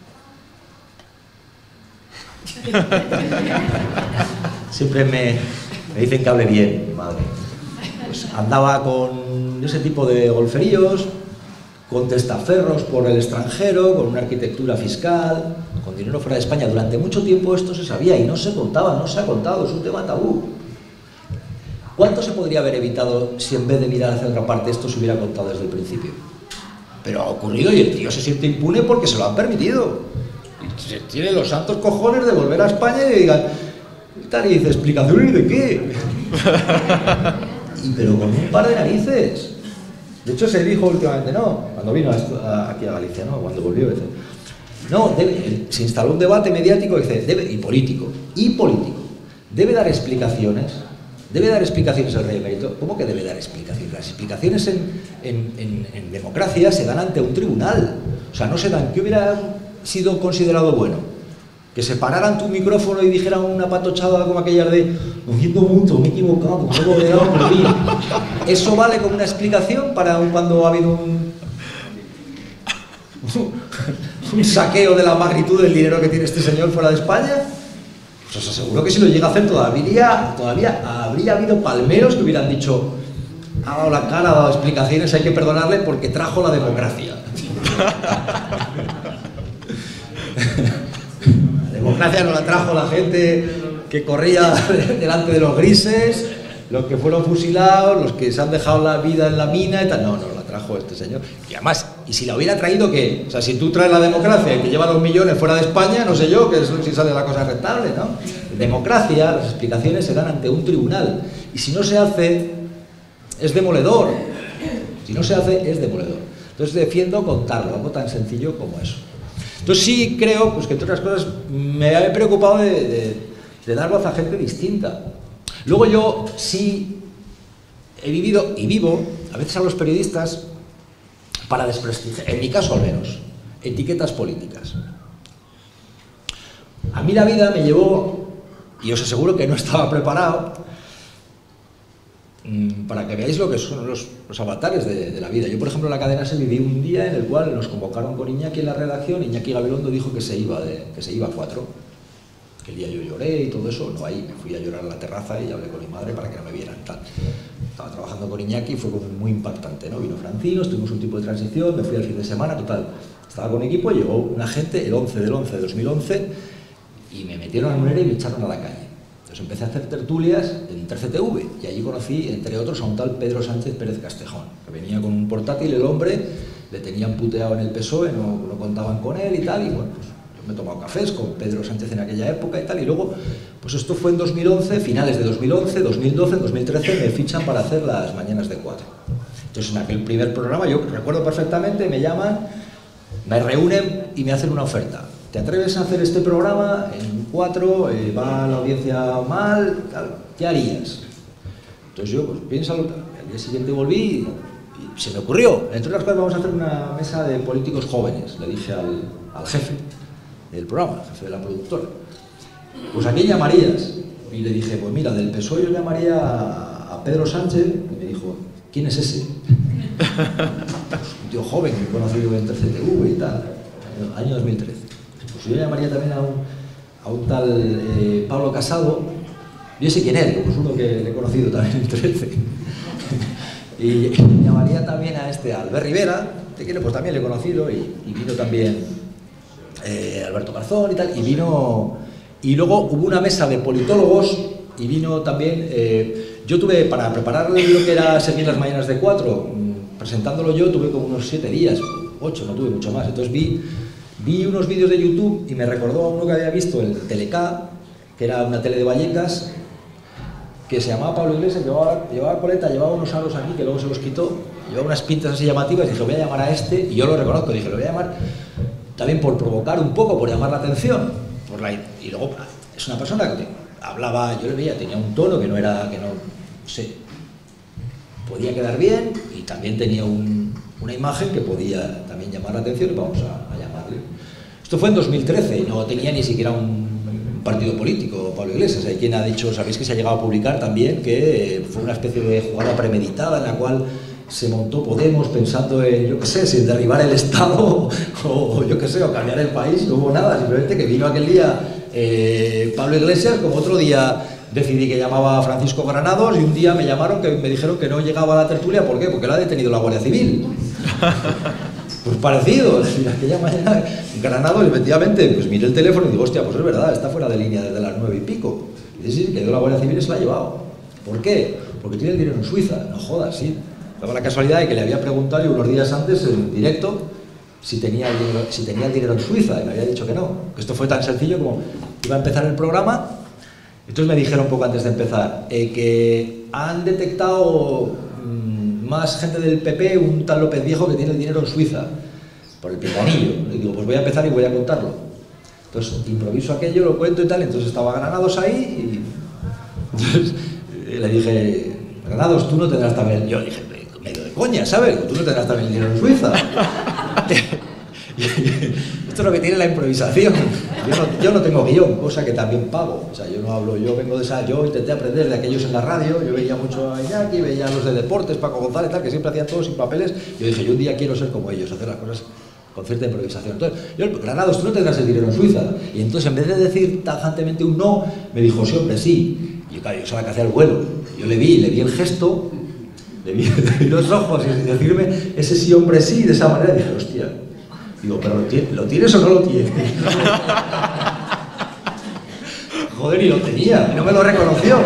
Siempre me, me dicen que hable bien, mi madre. Pues andaba con ese tipo de golferíos, con testaferros por el extranjero, con una arquitectura fiscal, con dinero fuera de España. Durante mucho tiempo esto se sabía y no se contaba, no se ha contado, es un tema tabú. ¿Cuánto se podría haber evitado si en vez de mirar hacia otra parte esto se hubiera contado desde el principio? Pero ha ocurrido y el tío se siente impune porque se lo han permitido. Y tiene los santos cojones de volver a España y digan, y dice, ¿explicaciones de qué? Y pero con un par de narices. De hecho se dijo últimamente, no, cuando vino a esto, a, aquí a Galicia, no, cuando volvió, dice, no, debe, se instaló un debate mediático dice, debe, y político, y político, debe dar explicaciones, debe dar explicaciones al rey emérito. ¿Cómo que debe dar explicaciones? Las explicaciones en, en, en, en democracia se dan ante un tribunal, o sea, no se dan, ¿qué hubiera sido considerado bueno? Que se pararan tu micrófono y dijeran una patochada como aquella de lo siento mucho, me he equivocado, no lo he dado por mí. ¿Eso vale como una explicación para cuando ha habido un, un saqueo de la magnitud del dinero que tiene este señor fuera de España? Pues os aseguro que si lo llega a hacer todavía, todavía habría habido palmeros que hubieran dicho ha dado la cara, ha dado explicaciones, hay que perdonarle porque trajo la democracia. La democracia no la trajo la gente que corría delante de los grises, los que fueron fusilados, los que se han dejado la vida en la mina y tal. No, no, la trajo este señor. Y además, ¿y si la hubiera traído qué? O sea, si tú traes la democracia y te lleva dos millones fuera de España, no sé yo, que es si sale la cosa rentable, ¿no? Democracia, las explicaciones se dan ante un tribunal. Y si no se hace, es demoledor. Si no se hace, es demoledor. Entonces defiendo contarlo, algo tan sencillo como eso. Entonces sí creo pues, que entre otras cosas me he preocupado de, de, de dar voz a gente distinta. Luego yo sí he vivido y vivo a veces a los periodistas para desprestigiar, en mi caso al menos, etiquetas políticas. A mí la vida me llevó, y os aseguro que no estaba preparado, para que veáis lo que son los, los avatares de, de la vida. Yo, por ejemplo, en la cadena SER viví un día en el cual nos convocaron con Iñaki en la redacción. Iñaki Gabilondo dijo que se iba, de, que se iba a cuatro. Que el día yo lloré y todo eso. No, ahí me fui a llorar a la terraza y hablé con mi madre para que no me vieran. Tal. Estaba trabajando con Iñaki y fue como muy impactante, ¿no? Vino Francino, tuvimos un tipo de transición, me fui al fin de semana, total. Estaba con equipo, llegó una gente el once del once de dos mil once y me metieron a Munera y me echaron a la calle. Entonces empecé a hacer tertulias en tres C T V y allí conocí, entre otros, a un tal Pedro Sánchez Pérez Castejón, que venía con un portátil, el hombre, le tenían puteado en el P S O E, no, no contaban con él y tal, y bueno, pues yo me he tomado cafés con Pedro Sánchez en aquella época y tal, y luego, pues esto fue en dos mil once, finales de dos mil once, dos mil doce, dos mil trece, me fichan para hacer las mañanas de cuatro. Entonces en aquel primer programa, yo recuerdo perfectamente, me llaman, me reúnen y me hacen una oferta. ¿Te atreves a hacer este programa en cuatro, eh, va la audiencia mal, tal, ¿qué harías? Entonces yo, pues piénsalo, al día siguiente volví y, y se me ocurrió, entre otras cosas vamos a hacer una mesa de políticos jóvenes, le dije al, al jefe del programa, jefe de la productora, pues ¿a quién llamarías? Y le dije, pues mira, del P S O E yo llamaría a, a Pedro Sánchez, y me dijo, ¿quién es ese? Un tío joven que he conocido en tres C T V y tal, año dos mil trece. Pues yo llamaría también a un, a un tal eh, Pablo Casado, yo sé quién es, pues uno que le he conocido también en trece. Y llamaría también a este Albert Rivera, de quien pues también le he conocido, y, y vino también eh, Alberto Garzón y tal, y vino, y luego hubo una mesa de politólogos, y vino también, eh, yo tuve, para preparar lo que era Seguir las mañanas de cuatro, presentándolo yo, tuve como unos siete días, ocho, no tuve mucho más, entonces vi Vi unos vídeos de YouTube y me recordó a uno que había visto en Teleca, que era una tele de Vallecas, que se llamaba Pablo Iglesias, llevaba, llevaba coleta, llevaba unos aros aquí, que luego se los quitó, llevaba unas pintas así llamativas, y dije, lo voy a llamar a este, y yo lo reconozco, dije, lo voy a llamar también por provocar un poco, por llamar la atención, por la, y luego es una persona que hablaba, yo le veía, tenía un tono que no era, que no, no sé, podía quedar bien, y también tenía un, una imagen que podía también llamar la atención, y vamos a, a llamarle. Esto fue en dos mil trece, no tenía ni siquiera un partido político, Pablo Iglesias. Hay quien ha dicho, sabéis que se ha llegado a publicar también, que fue una especie de jugada premeditada en la cual se montó Podemos pensando en, yo qué sé, si derribar el Estado o yo qué sé, o cambiar el país. No hubo nada, simplemente que vino aquel día eh, Pablo Iglesias, como otro día decidí que llamaba a Francisco Granados, y un día me llamaron, que me dijeron que no llegaba a la tertulia. ¿Por qué? Porque la ha detenido la Guardia Civil. Pues parecido, aquella mañana Granados, efectivamente, pues miré el teléfono y digo, hostia, pues es verdad, está fuera de línea desde las nueve y pico. Y dice, sí, que la Guardia Civil se la ha llevado. ¿Por qué? Porque tiene el dinero en Suiza. No jodas, sí. Daba la casualidad de que le había preguntado yo unos días antes en directo si tenía, el dinero, si tenía el dinero en Suiza, y me había dicho que no. Que esto fue tan sencillo como iba a empezar el programa. Entonces me dijeron un poco antes de empezar eh, que han detectado mmm, más gente del P P, un tal López Viejo, que tiene el dinero en Suiza, por el pinganillo. Le digo, pues voy a empezar y voy a contarlo. Entonces improviso aquello, lo cuento y tal. Entonces estaba Granados ahí y entonces, le dije, Granados, tú no tendrás también... Yo dije, medio de coña, ¿sabes? Tú no tendrás también el dinero en Suiza. Esto es lo que tiene la improvisación. Yo no, yo no tengo guión, cosa que también pago. O sea, yo no hablo, yo vengo de esa, yo intenté aprender de aquellos en la radio, yo veía mucho a Iñaki, veía a los de deportes, Paco González, tal, que siempre hacían todo sin papeles. Yo dije, yo un día quiero ser como ellos, hacer las cosas con cierta improvisación. Entonces, yo, Granados, tú no tendrás el dinero en Suiza. Y entonces, en vez de decir tajantemente un no, me dijo, sí, hombre, sí. Y yo, claro, yo sabía que hacía el vuelo. Yo le vi, le vi el gesto, le vi, le vi los ojos y decirme ese sí, hombre, sí, de esa manera, dije, hostia. Digo, pero ¿lo tienes o no lo tienes? Joder, y lo tenía, y no me lo reconoció.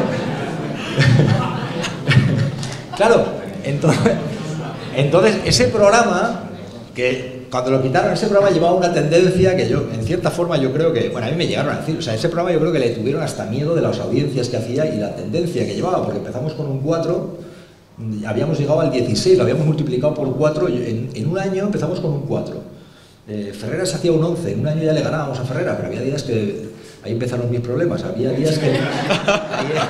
Claro, entonces, entonces ese programa, que cuando lo quitaron, ese programa llevaba una tendencia que yo, en cierta forma, yo creo que, bueno, a mí me llegaron a decir, o sea, ese programa yo creo que le tuvieron hasta miedo de las audiencias que hacía y la tendencia que llevaba, porque empezamos con un cuatro, habíamos llegado al dieciséis, lo habíamos multiplicado por cuatro, en, en un año empezamos con un cuatro. Eh, Ferreras hacía un once, en un año ya le ganábamos a Ferreras, pero había días que, ahí empezaron mis problemas, había días que... había,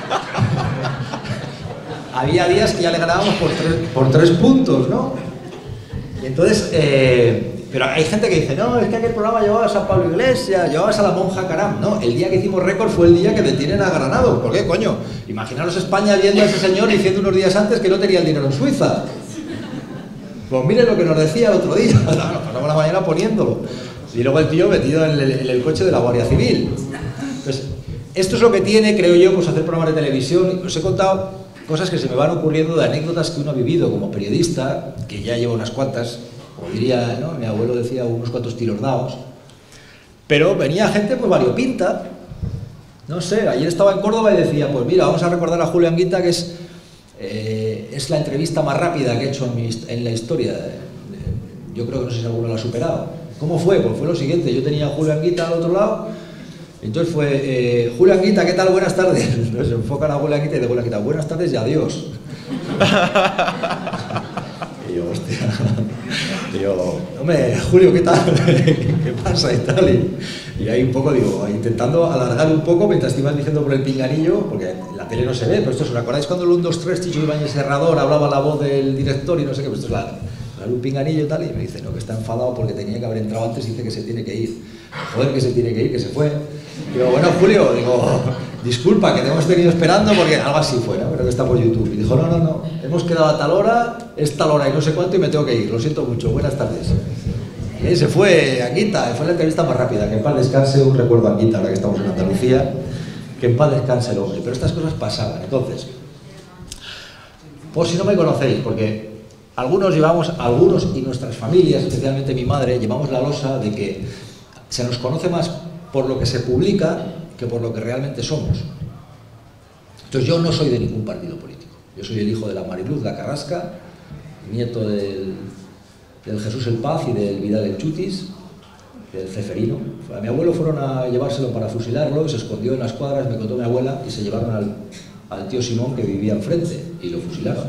había días que ya le ganábamos por tres, por tres puntos, ¿no? Y entonces, eh, pero hay gente que dice, no, es que aquel programa llevabas a Pablo Iglesias, llevabas a la monja Caram. No, el día que hicimos récord fue el día que detienen a Granado. ¿Por qué, coño? Imaginaros España viendo a ese señor diciendo unos días antes que no tenía el dinero en Suiza. Pues miren lo que nos decía el otro día, nos pasamos la mañana poniéndolo. Y luego el tío metido en el, en el coche de la Guardia Civil. Entonces, esto es lo que tiene, creo yo, pues hacer programas de televisión. Os he contado cosas que se me van ocurriendo de anécdotas que uno ha vivido como periodista, que ya lleva unas cuantas, como diría, ¿no? Mi abuelo decía, unos cuantos tiros dados. Pero venía gente pues variopinta. No sé, ayer estaba en Córdoba y decía, pues mira, vamos a recordar a Julio Anguita, que es... Eh, es la entrevista más rápida que he hecho en, mi, en la historia. Yo creo que no sé si alguno lo ha superado. ¿Cómo fue? Pues fue lo siguiente, yo tenía a Julio Anguita al otro lado, entonces fue, eh, Julio Anguita, ¿qué tal? Buenas tardes. Entonces se enfocan a Julio Anguita y de Julio Anguita, buenas tardes y adiós. Y yo, hostia, y yo, hombre, Julio, ¿qué tal? ¿Qué pasa? Y tal, y, y ahí un poco, digo, intentando alargar un poco mientras te ibas diciendo por el pinganillo, porque en la tele no se ve, pero esto, ¿os acordáis cuando el uno, dos, tres, Chicho Ibáñez Serrador hablaba la voz del director y no sé qué? Pues esto es la, la un pinganillo y tal, y me dice, no, que está enfadado porque tenía que haber entrado antes y dice que se tiene que ir. Joder, que se tiene que ir, que se fue. Digo, bueno, Julio, digo, disculpa, que te hemos venido esperando porque algo así fue, ¿no? Pero que está por YouTube. Y dijo, no, no, no, hemos quedado a tal hora, es tal hora y no sé cuánto y me tengo que ir, lo siento mucho, buenas tardes. Y se fue Anguita, fue la entrevista más rápida, que en paz descanse, un recuerdo a Anguita, ahora que estamos en Andalucía, que en paz descanse el hombre. Pero estas cosas pasaban, entonces, por si no me conocéis, porque algunos llevamos, algunos y nuestras familias, especialmente mi madre, llevamos la losa de que se nos conoce más por lo que se publica que por lo que realmente somos. Entonces yo no soy de ningún partido político. Yo soy el hijo de la Mariluz, la Carrasca, nieto del, del Jesús el Paz y del Vidal el Chutis, del Ceferino. A mi abuelo fueron a llevárselo para fusilarlo, se escondió en las cuadras, me contó mi abuela, y se llevaron al, al tío Simón que vivía enfrente y lo fusilaron.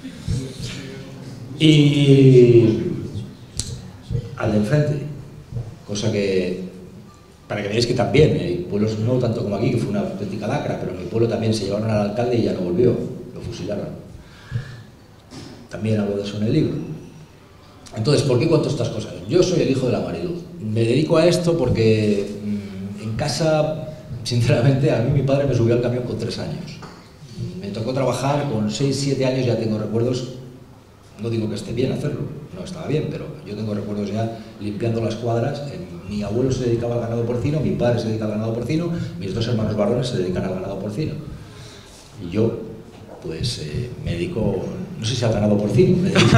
Y al de enfrente, cosa que, para que veáis que también, en pueblos no tanto como aquí, que fue una auténtica lacra, pero en mi pueblo también se llevaron al alcalde y ya no volvió, lo fusilaron. También hablo de eso en el libro. Entonces, ¿por qué cuento estas cosas? Yo soy el hijo de la Mariluz. Me dedico a esto porque mmm, en casa, sinceramente, a mí mi padre me subió al camión con tres años. Me tocó trabajar con seis, siete años, ya tengo recuerdos. No digo que esté bien hacerlo, no estaba bien, pero yo tengo recuerdos ya limpiando las cuadras. Mi abuelo se dedicaba al ganado porcino, mi padre se dedica al ganado porcino, mis dos hermanos varones se dedican al ganado porcino. Y yo, pues, eh, me dedico, no sé si al ganado porcino, me dedico...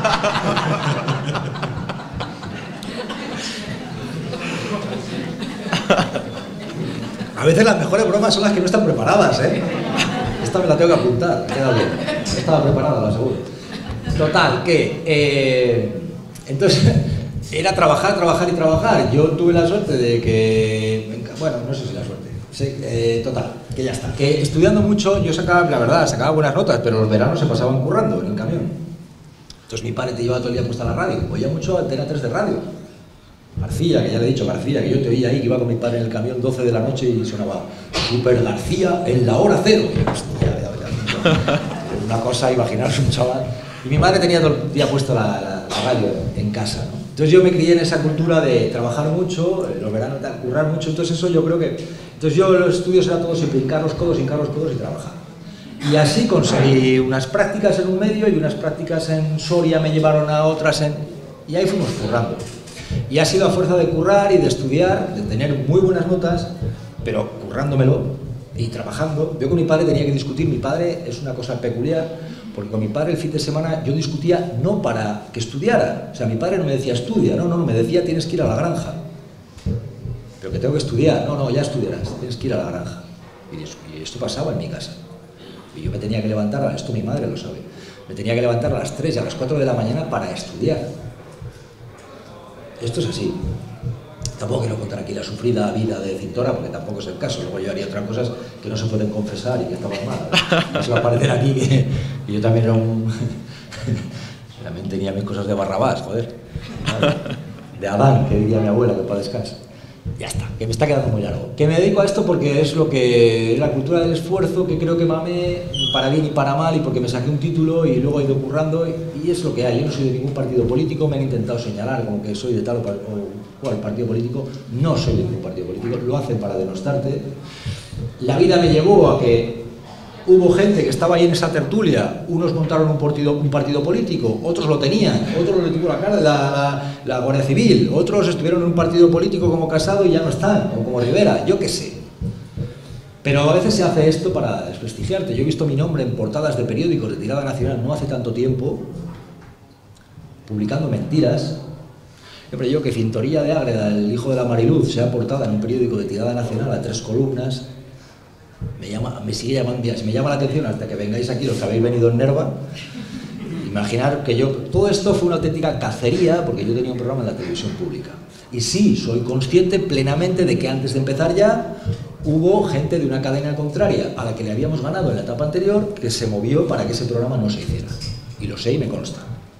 A veces las mejores bromas son las que no están preparadas, ¿eh? Esta me la tengo que apuntar, queda bien. No estaba preparada, la segunda. Total, que eh, entonces era trabajar, trabajar y trabajar. Yo tuve la suerte de que, bueno, no sé si la suerte, sí, eh, total, que ya está. Que estudiando mucho, yo sacaba, la verdad, sacaba buenas notas, pero los veranos se pasaban currando en el camión. Entonces mi padre te llevaba todo el día puesta la radio, oía mucho Antena tres de radio. García, que ya le he dicho, García, que yo te oía ahí, que iba con mi padre en el camión doce de la noche y sonaba Super García en la hora cero. Y yo, hostia, ya, ya, ya. Una cosa, imaginaros un chaval. Y mi madre tenía todo el día puesto la, la, la radio en casa, ¿no? Entonces yo me crié en esa cultura de trabajar mucho, los veranos de currar mucho, entonces eso yo creo que... Entonces yo los estudios era todo siempre hincar los codos, hincar los codos y trabajar. Y así conseguí unas prácticas en un medio y unas prácticas en Soria me llevaron a otras en... Y ahí fuimos currando. Y ha sido a fuerza de currar y de estudiar, de tener muy buenas notas, pero currándomelo y trabajando. Yo con mi padre tenía que discutir, mi padre es una cosa peculiar, porque con mi padre el fin de semana yo discutía no para que estudiara, o sea, mi padre no me decía estudia, no, no, no, me decía tienes que ir a la granja, pero que tengo que estudiar, no, no, ya estudiarás, tienes que ir a la granja. Y, eso, y esto pasaba en mi casa, y yo me tenía que levantar, esto mi madre lo sabe, me tenía que levantar a las tres y a las cuatro de la mañana para estudiar. Esto es así. Tampoco quiero contar aquí la sufrida vida de Cintora, porque tampoco es el caso. Luego yo haría otras cosas que no se pueden confesar y que estaban mal. No se va a parecer aquí que, que yo también era un... también tenía mis cosas de Barrabás, joder. De Adán, que diría mi abuela, que para descansar. Ya está, que me está quedando muy largo. Que me dedico a esto porque es lo que es la cultura del esfuerzo, que creo que mamé para bien y para mal, y porque me saqué un título y luego he ido currando, y, y es lo que hay. Yo no soy de ningún partido político, me han intentado señalar como que soy de tal o cual partido político. No soy de ningún partido político, lo hacen para denostarte. La vida me llevó a que hubo gente que estaba ahí en esa tertulia, unos montaron un partido, un partido político, otros lo tenían, otros le tuvo la cara la, la, la Guardia Civil, otros estuvieron en un partido político como Casado y ya no están, o como Rivera, yo qué sé. Pero a veces se hace esto para desprestigiarte. Yo he visto mi nombre en portadas de periódicos de tirada nacional no hace tanto tiempo, publicando mentiras. Siempre yo que Cintorilla de Ágreda, el hijo de la Mariluz, sea portada en un periódico de tirada nacional a tres columnas, Me, llama, me sigue llamando, me llama la atención hasta que vengáis aquí los que habéis venido en Nerva. Imaginar que yo, todo esto fue una auténtica cacería, porque yo tenía un programa en la televisión pública. Y sí, soy consciente plenamente de que antes de empezar ya hubo gente de una cadena contraria a la que le habíamos ganado en la etapa anterior, que se movió para que ese programa no se hiciera. Y lo sé y me consta.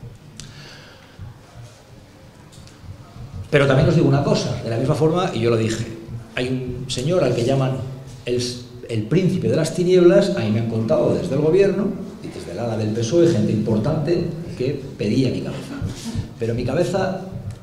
Pero también os digo una cosa, de la misma forma, y yo lo dije, hay un señor al que llaman el el príncipe de las tinieblas. A mí me han contado desde el gobierno y desde el ala del P S O E, gente importante que pedía mi cabeza. Pero mi cabeza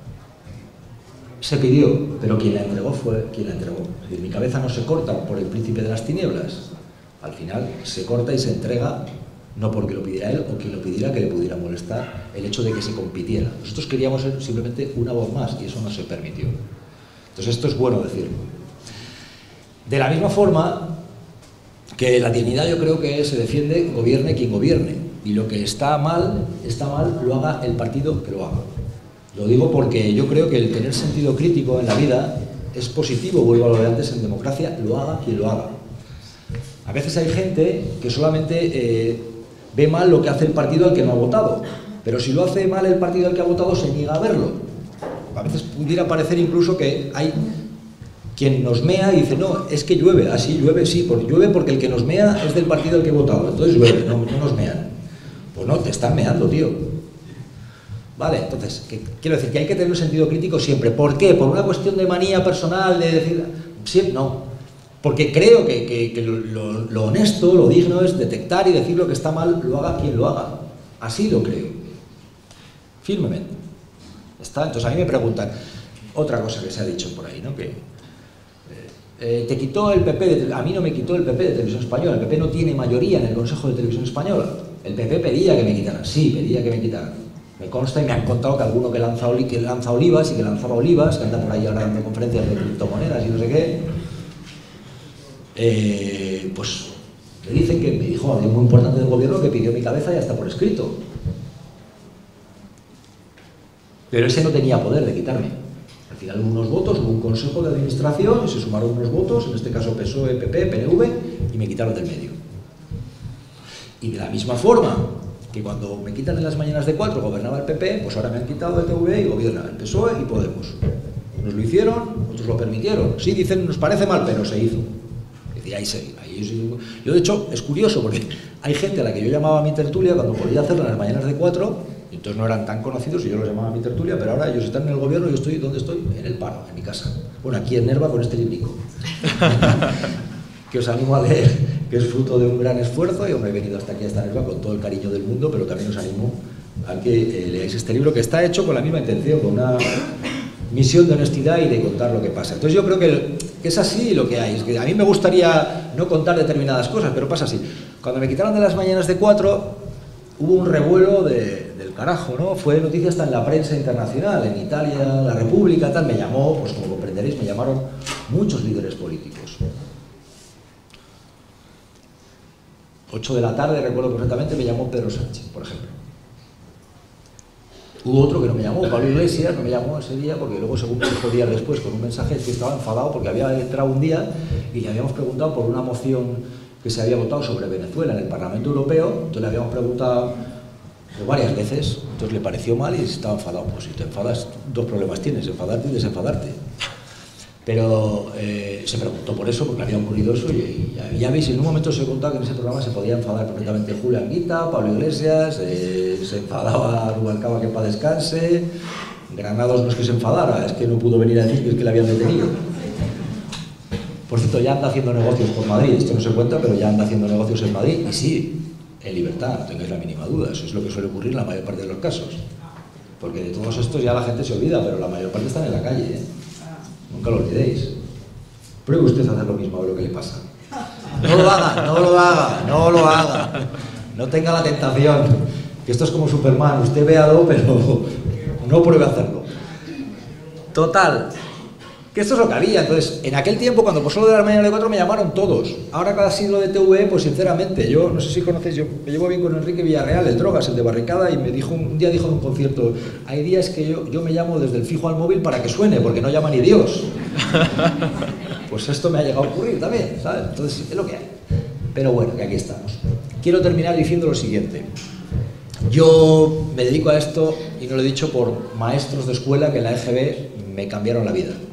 se pidió, pero quien la entregó fue quien la entregó. Es decir, mi cabeza no se corta por el príncipe de las tinieblas. Al final se corta y se entrega, no porque lo pidiera él o quien lo pidiera que le pudiera molestar el hecho de que se compitiera. Nosotros queríamos ser simplemente una voz más y eso no se permitió. Entonces esto es bueno decirlo. De la misma forma que la dignidad, yo creo que se defiende gobierne quien gobierne, y lo que está mal, está mal, lo haga el partido que lo haga. Lo digo porque yo creo que el tener sentido crítico en la vida es positivo, vuelvo a lo de antes, en democracia, lo haga quien lo haga. A veces hay gente que solamente eh, ve mal lo que hace el partido al que no ha votado, pero si lo hace mal el partido al que ha votado se niega a verlo. A veces pudiera parecer incluso que hay quien nos mea y dice, no, es que llueve, así llueve, sí, porque llueve porque el que nos mea es del partido al que he votado, entonces llueve, no, no nos mean. Pues no, te están meando, tío. Vale, entonces, que, quiero decir que hay que tener un sentido crítico siempre. ¿Por qué? ¿Por una cuestión de manía personal, de decir, siempre? No. Porque creo que, que, que lo, lo honesto, lo digno es detectar y decir lo que está mal, lo haga quien lo haga. Así lo creo. Firmemente. ¿Está? Entonces a mí me preguntan, otra cosa que se ha dicho por ahí, ¿no? Que Eh, te quitó el P P, de, a mí no me quitó el P P de Televisión Española, el P P no tiene mayoría en el Consejo de Televisión Española. El P P pedía que me quitaran, sí, pedía que me quitaran. Me consta y me han contado que alguno que lanza, que lanza olivas y que lanzaba olivas, que anda por ahí ahora dando conferencias de criptomonedas y no sé qué, eh, pues le dicen que me dijo alguien muy importante del gobierno que pidió mi cabeza y hasta por escrito. Pero ese no tenía poder de quitarme. Al final hubo unos votos, hubo un consejo de administración y se sumaron unos votos, en este caso P S O E, P P, P N V, y me quitaron del medio. Y de la misma forma que cuando me quitan en las mañanas de cuatro gobernaba el P P, pues ahora me han quitado el T V y gobierna el P S O E y Podemos. Unos lo hicieron, otros lo permitieron. Sí, dicen, nos parece mal, pero se hizo. Y ahí se, ahí se, yo de hecho es curioso porque hay gente a la que yo llamaba a mi tertulia cuando podía hacerla en las mañanas de cuatro, y entonces no eran tan conocidos y yo los llamaba a mi tertulia, pero ahora ellos están en el gobierno y yo estoy, ¿dónde estoy? En el paro, en mi casa. Bueno, aquí en Nerva con este librico. Que os animo a leer, que es fruto de un gran esfuerzo, y hombre, he venido hasta aquí, hasta Nerva, con todo el cariño del mundo, pero también os animo a que eh, leáis este libro, que está hecho con la misma intención, con una misión de honestidad y de contar lo que pasa. Entonces yo creo que, el, que es así lo que hay. Es que a mí me gustaría no contar determinadas cosas, pero pasa así. Cuando me quitaron de las mañanas de cuatro, hubo un revuelo de, del carajo, ¿no? Fue noticia hasta en la prensa internacional, en Italia, La República, tal, me llamó, pues como comprenderéis, me llamaron muchos líderes políticos. ocho de la tarde, recuerdo perfectamente, me llamó Pedro Sánchez, por ejemplo. Hubo otro que no me llamó, Pablo Iglesias, no me llamó ese día, porque luego, según me dijo días después, con un mensaje, que estaba enfadado porque había entrado un día y le habíamos preguntado por una moción que se había votado sobre Venezuela en el Parlamento Europeo. Entonces le habíamos preguntado varias veces, entonces le pareció mal y estaba enfadado. Pues si te enfadas, dos problemas tienes, enfadarte y desenfadarte. Pero eh, se preguntó por eso, porque había ocurrido eso, y, y ya veis, en un momento se contaba que en ese programa se podía enfadar perfectamente Julio Anguita, Pablo Iglesias, eh, se enfadaba Rubalcaba, que para descanse, Granados no es que se enfadara, es que no pudo venir a decir que es que le habían detenido. Por cierto, ya anda haciendo negocios por Madrid, esto no se cuenta, pero ya anda haciendo negocios en Madrid, y sí, en libertad, no tengáis la mínima duda, eso es lo que suele ocurrir en la mayor parte de los casos. Porque de todos estos ya la gente se olvida, pero la mayor parte están en la calle, ¿eh? Nunca lo olvidéis. Pruebe usted a hacer lo mismo, a ver lo que le pasa. No lo haga, no lo haga, no lo haga. No tenga la tentación. Que esto es como Superman, usted véalo, pero no pruebe a hacerlo. Total, que esto es lo que había. Entonces, en aquel tiempo, cuando pasó lo de la mañana de cuatro, me llamaron todos. Ahora cada siglo de T V E, pues sinceramente, yo no sé si conocéis, yo me llevo bien con Enrique Villarreal, el Drogas, el de Barricada, y me dijo un día dijo en un concierto, hay días que yo, yo me llamo desde el fijo al móvil para que suene, porque no llama ni Dios. Pues esto me ha llegado a ocurrir también, ¿sabes? Entonces, es lo que hay. Pero bueno, que aquí estamos. Quiero terminar diciendo lo siguiente. Yo me dedico a esto, y no lo he dicho, por maestros de escuela que en la E G B me cambiaron la vida.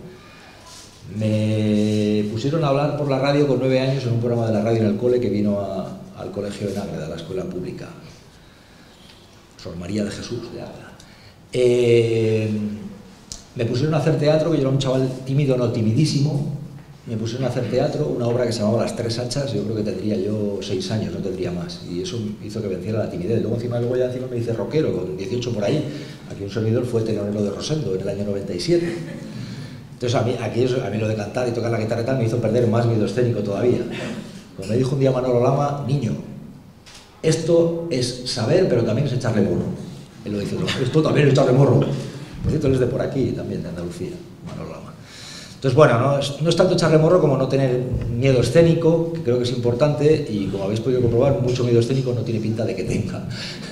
Me pusieron a hablar por la radio con nueve años en un programa de la radio en el cole que vino a, al colegio de Ágreda, a la escuela pública. Sor María de Jesús de Ágreda. Eh, me pusieron a hacer teatro, que yo era un chaval tímido, no timidísimo. Me pusieron a hacer teatro, una obra que se llamaba Las Tres Hachas, yo creo que tendría yo seis años, no tendría más. Y eso hizo que venciera la timidez. Luego encima, luego ya encima me hice rockero, con dieciocho por ahí. Aquí un servidor fue telonero de Rosendo en el año noventa y siete. Entonces a mí, aquí, a mí lo de cantar y tocar la guitarra y tal me hizo perder más miedo escénico todavía. Como me dijo un día Manolo Lama, niño, esto es saber, pero también es echarle morro. Él lo dice, no, esto también es echarle morro. Por cierto, él es de por aquí también, de Andalucía, Manolo Lama. Entonces, bueno, no es, no es tanto echarle morro como no tener miedo escénico, que creo que es importante, y como habéis podido comprobar, mucho miedo escénico no tiene pinta de que tenga.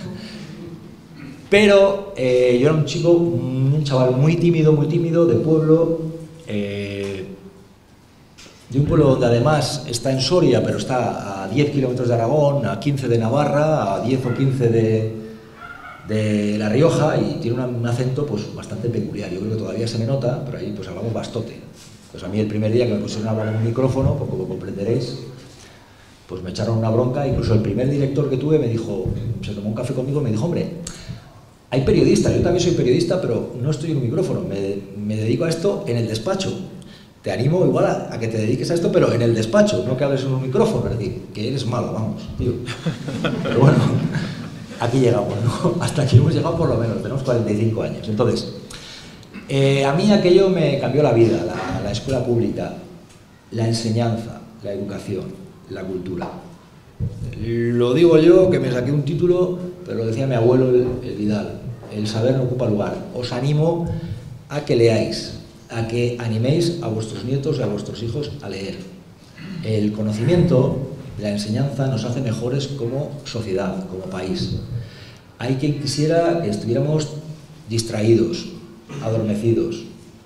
Pero eh, yo era un chico, un chaval muy tímido, muy tímido, de pueblo, eh, de un pueblo donde además está en Soria, pero está a diez kilómetros de Aragón, a quince de Navarra, a diez o quince de, de La Rioja, y tiene un, un acento pues bastante peculiar. Yo creo que todavía se me nota, pero ahí pues hablamos bastote. Pues a mí el primer día que me pusieron a hablar en un micrófono, pues como comprenderéis, pues me echaron una bronca. Incluso el primer director que tuve me dijo, se tomó un café conmigo y me dijo, hombre, hay periodistas, yo también soy periodista, pero no estoy en un micrófono, me, me dedico a esto en el despacho. Te animo igual a, a que te dediques a esto, pero en el despacho, no que hables en un micrófono, es decir, que eres malo, vamos, tío. Pero bueno, aquí llegamos, ¿no? Hasta aquí hemos llegado por lo menos, tenemos cuarenta y cinco años. Entonces, eh, a mí aquello me cambió la vida, la, la escuela pública, la enseñanza, la educación, la cultura. Lo digo yo, que me saqué un título, pero lo decía mi abuelo, el, el Vidal, el saber no ocupa lugar. Os animo a que leáis, a que animéis a vuestros nietos y a vuestros hijos a leer. El conocimiento, la enseñanza nos hace mejores como sociedad, como país. Hay quien quisiera que estuviéramos distraídos, adormecidos,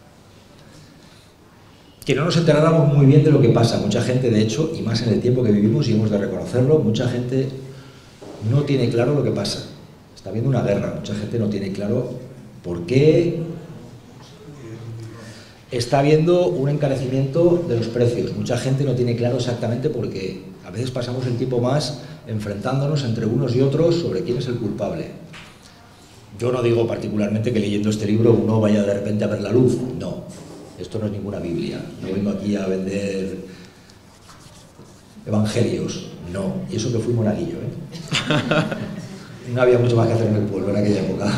que no nos enteráramos muy bien de lo que pasa. Mucha gente, de hecho, y más en el tiempo que vivimos, y hemos de reconocerlo, mucha gente no tiene claro lo que pasa. Está habiendo una guerra, mucha gente no tiene claro por qué. Está habiendo un encarecimiento de los precios, mucha gente no tiene claro exactamente por qué. A veces pasamos el tiempo más enfrentándonos entre unos y otros sobre quién es el culpable. Yo no digo particularmente que leyendo este libro uno vaya de repente a ver la luz, no. Esto no es ninguna Biblia, no vengo aquí a vender evangelios, no. Y eso que fui monaguillo, ¿eh? No había mucho más que hacer en el pueblo en aquella época.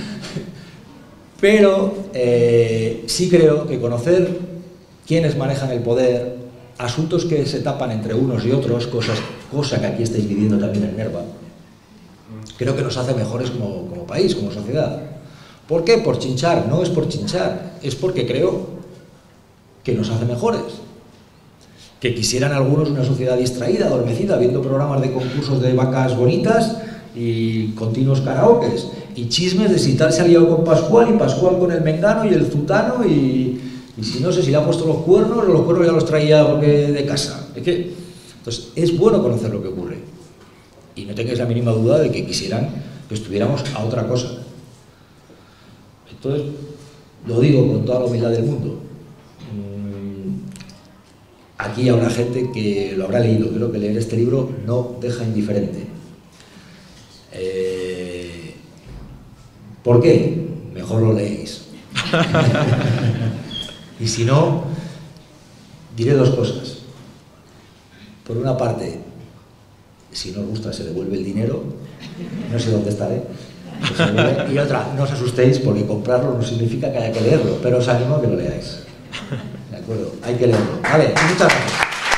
Pero eh, sí creo que conocer quiénes manejan el poder, asuntos que se tapan entre unos y otros, cosas, cosa que aquí estáis viviendo también en Nerva, creo que nos hace mejores como, como país, como sociedad. ¿Por qué? Por chinchar. No es por chinchar, es porque creo que nos hace mejores. Que quisieran algunos una sociedad distraída, adormecida, viendo programas de concursos de vacas bonitas y continuos karaokes, y chismes de si tal se ha liado con Pascual y Pascual con el mengano y el zutano, y, y si no sé si le ha puesto los cuernos o los cuernos ya los traía porque de casa. Es que, entonces, es bueno conocer lo que ocurre. Y no tengáis la mínima duda de que quisieran que estuviéramos a otra cosa. Entonces, lo digo con toda la humildad del mundo. aquí habrá gente que lo habrá leído. Creo que leer este libro no deja indiferente. Eh, ¿Por qué? Mejor lo leéis. Y si no, diré dos cosas. Por una parte, si no os gusta se devuelve el dinero, no sé dónde estaré. Y otra, no os asustéis porque comprarlo no significa que haya que leerlo, pero os animo a que lo leáis. ¿De acuerdo? Hay que leerlo. Vale, muchas gracias.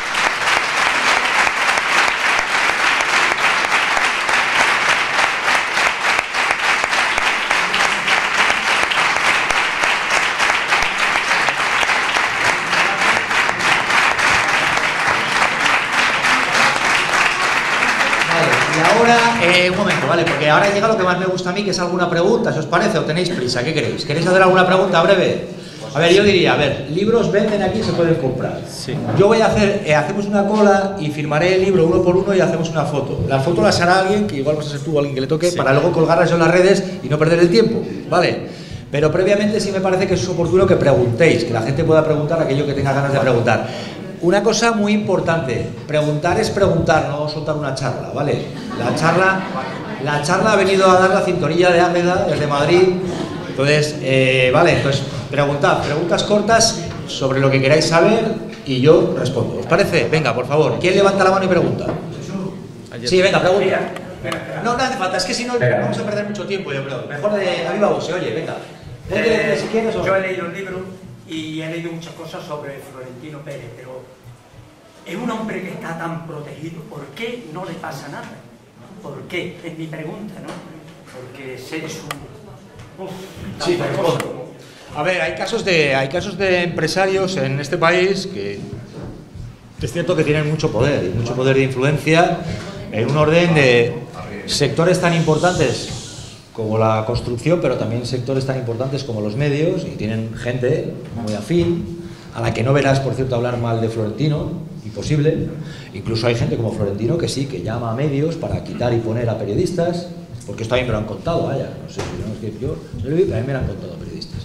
Eh, un momento, ¿vale? Porque ahora llega lo que más me gusta a mí, que es alguna pregunta, ¿si os parece? ¿O tenéis prisa? ¿Qué queréis? ¿Queréis hacer alguna pregunta breve? A ver, yo diría, a ver, libros venden aquí, se pueden comprar. Sí. Yo voy a hacer, eh, hacemos una cola y firmaré el libro uno por uno y hacemos una foto. La foto la hará alguien, que igual vas a ser tú o alguien que le toque, sí, para luego colgarlas en las redes y no perder el tiempo, ¿vale? Pero previamente sí me parece que es oportuno que preguntéis, que la gente pueda preguntar aquello que tenga ganas de preguntar. Una cosa muy importante, preguntar es preguntar, no soltar una charla, ¿vale? La charla, la charla ha venido a dar la cinturilla de Ágreda desde Madrid, entonces, eh, vale, entonces preguntad, preguntas cortas sobre lo que queráis saber y yo respondo. ¿Os parece? Venga, por favor, ¿quién levanta la mano y pregunta? Sí, venga, pregunta. No, no hace falta, es que si no vamos a perder mucho tiempo, yo creo. Mejor de a viva voz, oye, venga. Eh, si quieres, yo he leído el libro y he leído muchas cosas sobre Florentino Pérez, pero es un hombre que está tan protegido, ¿por qué no le pasa nada? ¿Por qué? Es mi pregunta, ¿no? Porque ser es un... Uf, sí, respondo. A ver, hay casos de hay casos de empresarios en este país que es cierto que tienen mucho poder y mucho poder de influencia en un orden de sectores tan importantes como la construcción, pero también sectores tan importantes como los medios, y tienen gente muy afín, a la que no verás, por cierto, hablar mal de Florentino, imposible. Incluso hay gente como Florentino que sí, que llama a medios para quitar y poner a periodistas, porque esto a mí me lo han contado, vaya, no sé, no es que yo, yo lo vi, pero a mí me lo han contado periodistas.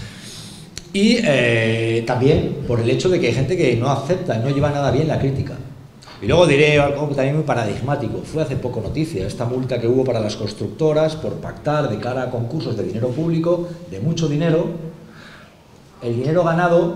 Y eh, también por el hecho de que hay gente que no acepta, no lleva nada bien la crítica. Y luego diré algo también muy paradigmático. Fue hace poco noticia esta multa que hubo para las constructoras por pactar de cara a concursos de dinero público, de mucho dinero. El dinero ganado,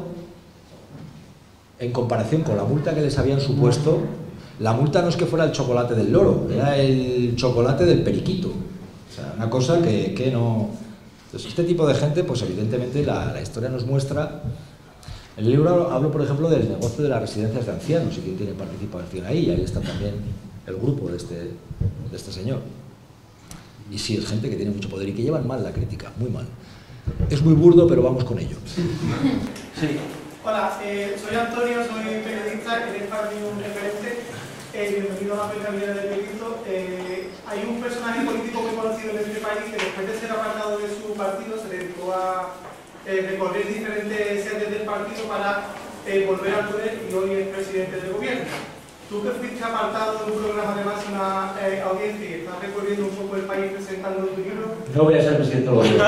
en comparación con la multa que les habían supuesto, la multa no es que fuera el chocolate del loro, era el chocolate del periquito. O sea, una cosa que, que no... Entonces, este tipo de gente, pues evidentemente la, la historia nos muestra... En el libro hablo, por ejemplo, del negocio de las residencias de ancianos y quién tiene participación ahí, y ahí está también el grupo de este, de este señor. Y sí, es gente que tiene mucho poder y que llevan mal la crítica, muy mal. Es muy burdo, pero vamos con ello. Sí. Hola, eh, soy Antonio, soy periodista, eres para mí un referente. Eh, bienvenido a la Pergamina del Periodismo. Eh, hay un personaje político muy conocido en este país que después de ser apartado de su partido se dedicó a Eh, recorrer diferentes sedes del partido para eh, volver al poder y hoy es presidente del gobierno. Tú que fuiste apartado de un programa de máxima eh, audiencia y estás recorriendo un poco el país presentando tu libro. No voy a ser presidente del gobierno.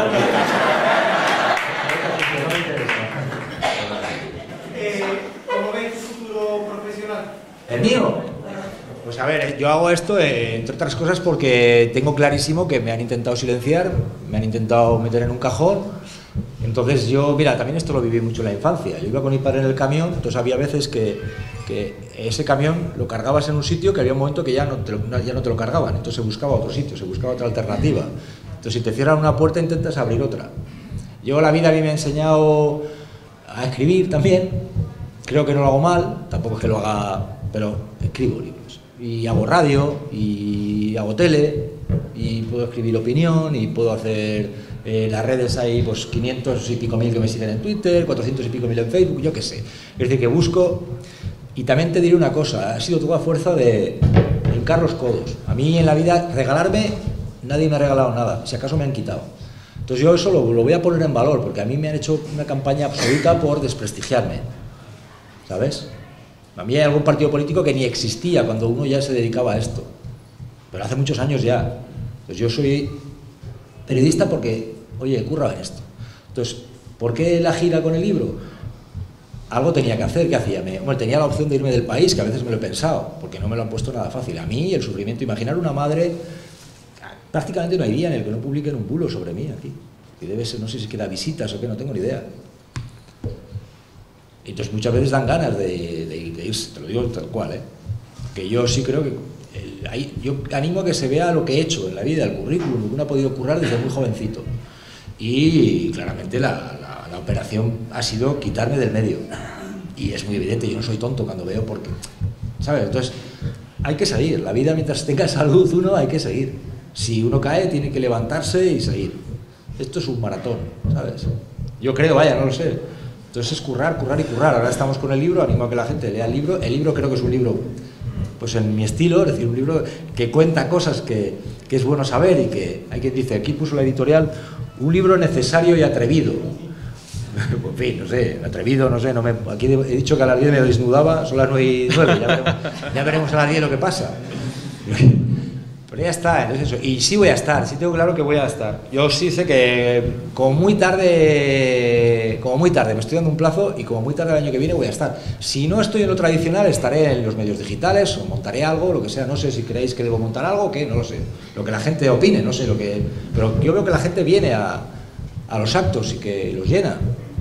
eh, ¿Cómo ves tu futuro profesional? ¿El mío? Pues a ver, yo hago esto, eh, entre otras cosas, porque tengo clarísimo que me han intentado silenciar, me han intentado meter en un cajón. Entonces yo, mira, también esto lo viví mucho en la infancia. Yo iba con mi padre en el camión, entonces había veces que, que ese camión lo cargabas en un sitio que había un momento que ya no, te lo, ya no te lo cargaban, entonces se buscaba otro sitio, se buscaba otra alternativa. Entonces si te cierran una puerta intentas abrir otra. Yo la vida a mí me ha enseñado a escribir también, creo que no lo hago mal, tampoco es que lo haga, pero escribo libros. Y hago radio, y hago tele, y puedo escribir opinión, y puedo hacer... Eh, las redes hay pues quinientos y pico mil que me siguen en Twitter, cuatrocientos y pico mil en Facebook, yo qué sé. Es decir, que busco... Y también te diré una cosa, ha sido toda fuerza de hincar los codos. A mí en la vida regalarme, nadie me ha regalado nada, si acaso me han quitado. Entonces yo eso lo, lo voy a poner en valor, porque a mí me han hecho una campaña absoluta por desprestigiarme, ¿sabes? A mí hay algún partido político que ni existía cuando uno ya se dedicaba a esto, pero hace muchos años ya. Pues yo soy periodista porque, oye, curra en esto. Entonces, ¿por qué la gira con el libro? algo tenía que hacer. ¿Qué hacía? Me, bueno, tenía la opción de irme del país, que a veces me lo he pensado, porque no me lo han puesto nada fácil. A mí, el sufrimiento, imaginar una madre, prácticamente no hay día en el que no publiquen un bulo sobre mí aquí. Que debe ser, no sé si queda visitas o qué, no tengo ni idea. Entonces muchas veces dan ganas de, de, de irse, te lo digo tal cual, ¿eh? Que yo sí creo que, el, ahí, yo animo a que se vea lo que he hecho en la vida, el currículum, lo que uno ha podido currar desde muy jovencito. Y claramente la, la, la operación ha sido quitarme del medio. Y es muy evidente, yo no soy tonto cuando veo porque, ¿sabes? Entonces hay que seguir, la vida mientras tenga salud uno hay que seguir. Si uno cae tiene que levantarse y seguir. Esto es un maratón, ¿sabes? Yo creo, vaya, no lo sé. Entonces es currar, currar y currar. Ahora estamos con el libro, animo a que la gente lea el libro. El libro creo que es un libro, pues en mi estilo, es decir, un libro que cuenta cosas que, que es bueno saber y que, hay quien dice, aquí puso la editorial, un libro necesario y atrevido. En fin, no sé, atrevido, no sé, no me, aquí he dicho que a las diez me desnudaba, son las nueve y nueve, ya veremos, ya veremos a las diez lo que pasa. Pero ya está, entonces eso. Y sí voy a estar, sí tengo claro que voy a estar. Yo sí sé que como muy tarde, como muy tarde, me estoy dando un plazo y como muy tarde el año que viene voy a estar. Si no estoy en lo tradicional, estaré en los medios digitales o montaré algo, lo que sea. No sé si creéis que debo montar algo o qué, no lo sé. Lo que la gente opine, no sé lo que... Pero yo veo que la gente viene a, a los actos y que los llena.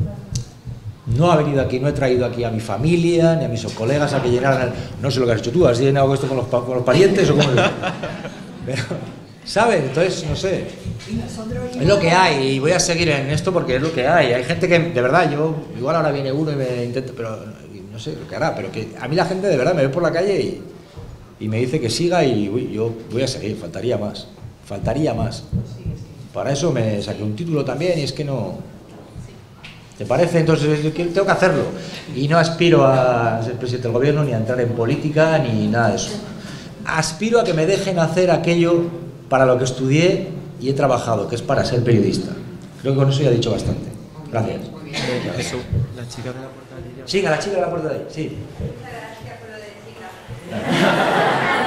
No ha venido aquí, no he traído aquí a mi familia, ni a mis colegas a que llenaran... No sé lo que has hecho tú, ¿has llenado esto con los, con los parientes o cómo? Pero, ¿sabes? Entonces, no sé, es lo que hay y voy a seguir en esto porque es lo que hay. Hay gente que, de verdad, yo, igual ahora viene uno y me intenta, pero no sé lo que hará, pero que a mí la gente de verdad me ve por la calle y, y me dice que siga y uy, yo voy a seguir, faltaría más, faltaría más. Para eso me saqué un título también y es que no... ¿Te parece? Entonces tengo que hacerlo y no aspiro a ser presidente del gobierno ni a entrar en política ni nada de eso. Aspiro a que me dejen hacer aquello para lo que estudié y he trabajado, que es para ser periodista. Creo que con eso ya he dicho bastante. Gracias. Eso, la chica de la puerta de ahí. Sí, a la chica de la puerta de ahí, sí. Muchas gracias por lo de chica.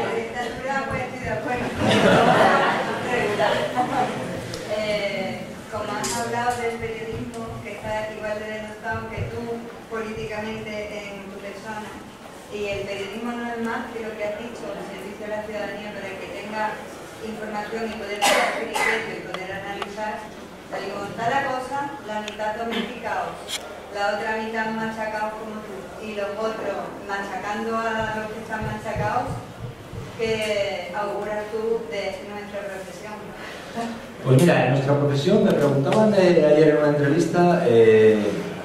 Como has hablado del periodismo, que está igual de denostado que tú políticamente en tu persona, y el periodismo no es más que lo que has dicho, el servicio a la ciudadanía para que tenga información y poder hacer criterio y poder analizar, tal y como está la cosa, la mitad domesticados, la otra mitad machacados como tú, y los otros machacando a los que están machacados, ¿qué auguras tú de nuestra profesión? Pues mira, en nuestra profesión me preguntaban eh, ayer en una entrevista eh,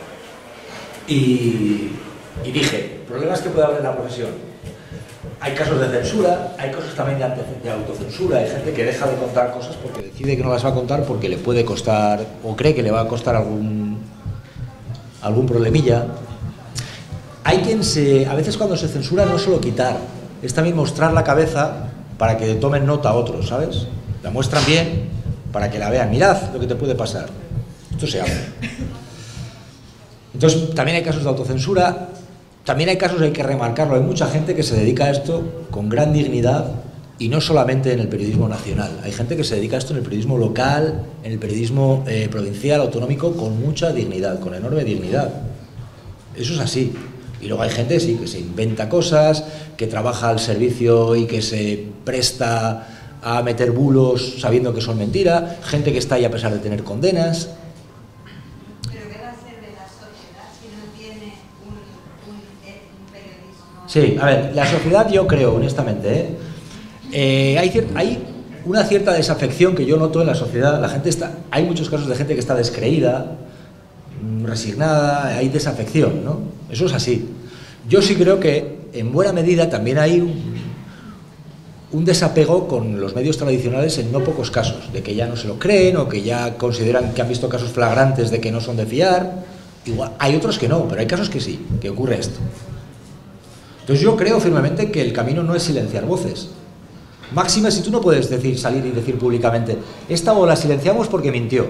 y, y dije, problemas que puede haber en la profesión. Hay casos de censura, hay cosas también de, de autocensura, hay gente que deja de contar cosas porque decide que no las va a contar porque le puede costar, o cree que le va a costar algún, algún problemilla. Hay quien se, a veces cuando se censura no es solo quitar, es también mostrar la cabeza para que tomen nota a otros, ¿sabes? La muestran bien para que la vean. Mirad lo que te puede pasar. Esto se hace. Entonces, también hay casos de autocensura. También hay casos, hay que remarcarlo, hay mucha gente que se dedica a esto con gran dignidad y no solamente en el periodismo nacional. Hay gente que se dedica a esto en el periodismo local, en el periodismo eh, provincial, autonómico, con mucha dignidad, con enorme dignidad. Eso es así. Y luego hay gente, sí, que se inventa cosas, que trabaja al servicio y que se presta a meter bulos sabiendo que son mentira, gente que está ahí a pesar de tener condenas. ¿Pero qué va a ser de la sociedad si no tiene un, un, un periodismo? Sí, a ver, la sociedad yo creo, honestamente, ¿eh? Eh, hay, hay una cierta desafección que yo noto en la sociedad. La gente está, hay muchos casos de gente que está descreída, resignada, hay desafección, ¿no? Eso es así. Yo sí creo que en buena medida también hay un, un desapego con los medios tradicionales en no pocos casos, de que ya no se lo creen o que ya consideran que han visto casos flagrantes de que no son de fiar. Igual, hay otros que no, pero hay casos que sí, que ocurre esto. Entonces yo creo firmemente que el camino no es silenciar voces. Máxima si tú no puedes decir, salir y decir públicamente, esta o la silenciamos porque mintió,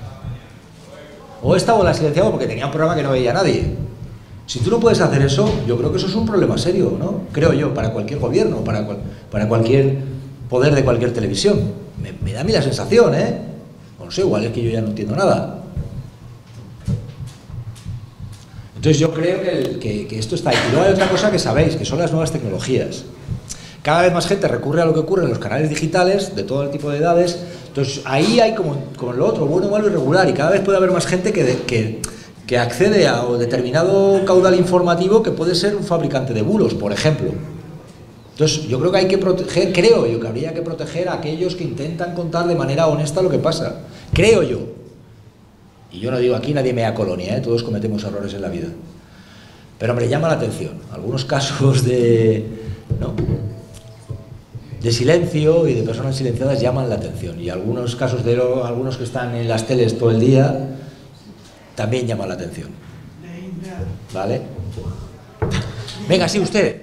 o esta o la silenciamos porque tenía un programa que no veía nadie. Si tú no puedes hacer eso, yo creo que eso es un problema serio, ¿no? Creo yo, para cualquier gobierno, para, cual, para cualquier poder de cualquier televisión. Me, me da a mí la sensación, ¿eh? No sé, igual es que yo ya no entiendo nada. Entonces yo creo que, el, que, que esto está ahí. Y luego hay otra cosa que sabéis, que son las nuevas tecnologías. Cada vez más gente recurre a lo que ocurre en los canales digitales, de todo el tipo de edades. Entonces ahí hay como, como lo otro, bueno, malo y regular, y cada vez puede haber más gente que, de, que, que accede a un determinado caudal informativo que puede ser un fabricante de bulos, por ejemplo. Entonces yo creo que hay que proteger, creo yo que habría que proteger a aquellos que intentan contar de manera honesta lo que pasa. Creo yo. Y yo no digo aquí nadie mea colonia, ¿eh? Todos cometemos errores en la vida. Pero hombre, llama la atención. Algunos casos de... ¿no? de silencio y de personas silenciadas llaman la atención, y algunos casos de lo, algunos que están en las teles todo el día también llaman la atención. ¿Vale? Venga, sí, usted.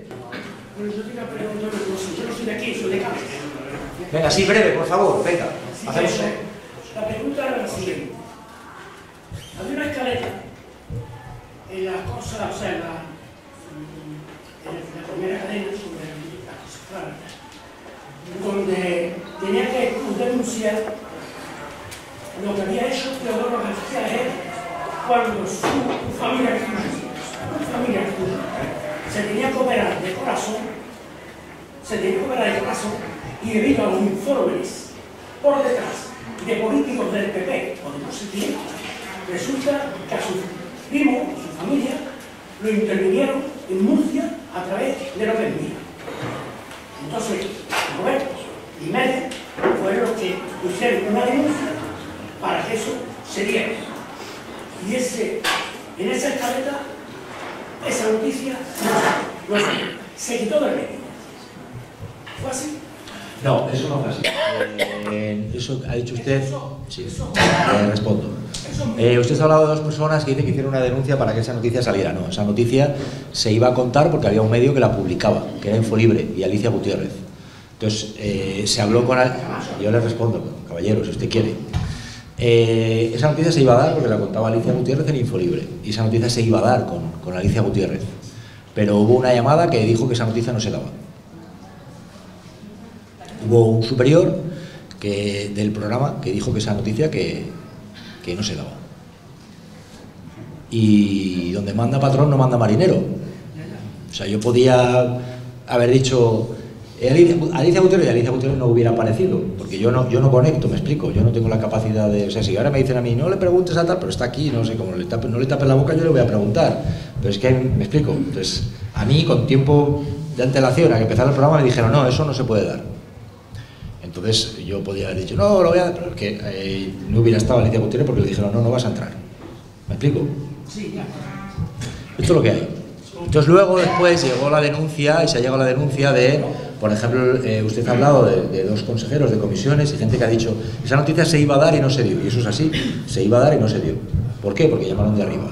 Venga, sí, breve, por favor, venga. Hacemos... La pregunta era la siguiente. Había una escalera en la cosa, o sea, en la, en la primera cadena sobre las cosas claras, donde tenía que denunciar lo que había hecho Teodoro García Ejeda cuando su familia, su familia se tenía que operar de corazón, se tenía que operar de corazón, y debido a los informes por detrás de políticos del P P o de no sé quién, resulta que a su primo, a su familia, lo intervinieron en Murcia a través de la Mía. Entonces, Roberto y Méndez fueron los que pusieron una denuncia para que eso se diera. Y ese, en esa escaleta, esa noticia no, no, se quitó del medio. ¿Fue así? No, eso no fue así. Eh, eso ha dicho usted. Sí, le respondo. Eh, usted ha hablado de dos personas que dicen que hicieron una denuncia para que esa noticia saliera. No, esa noticia se iba a contar porque había un medio que la publicaba, que era Infolibre, y Alicia Gutiérrez. Entonces, eh, se habló con... Yo le respondo, caballero, si usted quiere. Eh, esa noticia se iba a dar porque la contaba Alicia Gutiérrez en Infolibre, y esa noticia se iba a dar con, con Alicia Gutiérrez. Pero hubo una llamada que dijo que esa noticia no se daba. Hubo un superior que, del programa que dijo que esa noticia que, que no se daba. Y donde manda patrón no manda marinero. O sea, yo podía haber dicho eh, Alicia, Alicia Gutiérrez y Alicia Gutiérrez no hubiera aparecido, porque yo no, yo no conecto, me explico, yo no tengo la capacidad de... O sea, si ahora me dicen a mí, no le preguntes a tal, pero está aquí, no sé, como le tape, no le tapen la boca, yo le voy a preguntar. Pero es que, me explico, entonces, a mí con tiempo de antelación a que empezara el programa me dijeron, no, eso no se puede dar. Entonces yo podía haber dicho, no, lo voy a dar, pero es que eh, no hubiera estado Alicia Gutiérrez porque le dijeron, no, no vas a entrar. ¿Me explico? Sí, ya. Esto es lo que hay. Entonces luego después llegó la denuncia, y se ha llegado la denuncia de, por ejemplo, eh, usted ha hablado de, de dos consejeros de comisiones y gente que ha dicho, esa noticia se iba a dar y no se dio. Y eso es así, se iba a dar y no se dio. ¿Por qué? Porque llamaron de arriba.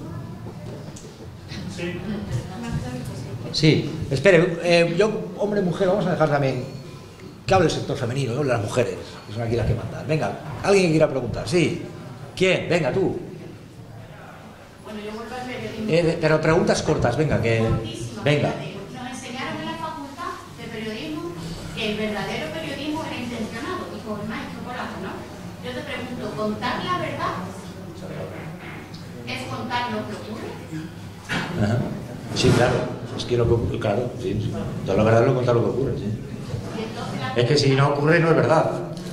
Sí, espere, eh, yo, hombre, mujer, vamos a dejar también que hable el sector femenino, no las mujeres, que son aquí las que mandan. Venga, alguien que quiera preguntar, sí. ¿Quién? Venga, tú. Bueno, yo vuelvo al periodismo. Eh, pero preguntas cortas, venga, que... Venga. Nos enseñaron en la facultad de periodismo que el verdadero periodismo era intencionado y con más chocolate, ¿no? Yo te pregunto, ¿contar la verdad es contar lo que ocurre? Ajá. Sí, claro. Es que lo que... Claro, sí. sí. Entonces la verdad es lo contar lo que ocurre, sí. Es que si no ocurre, no es verdad.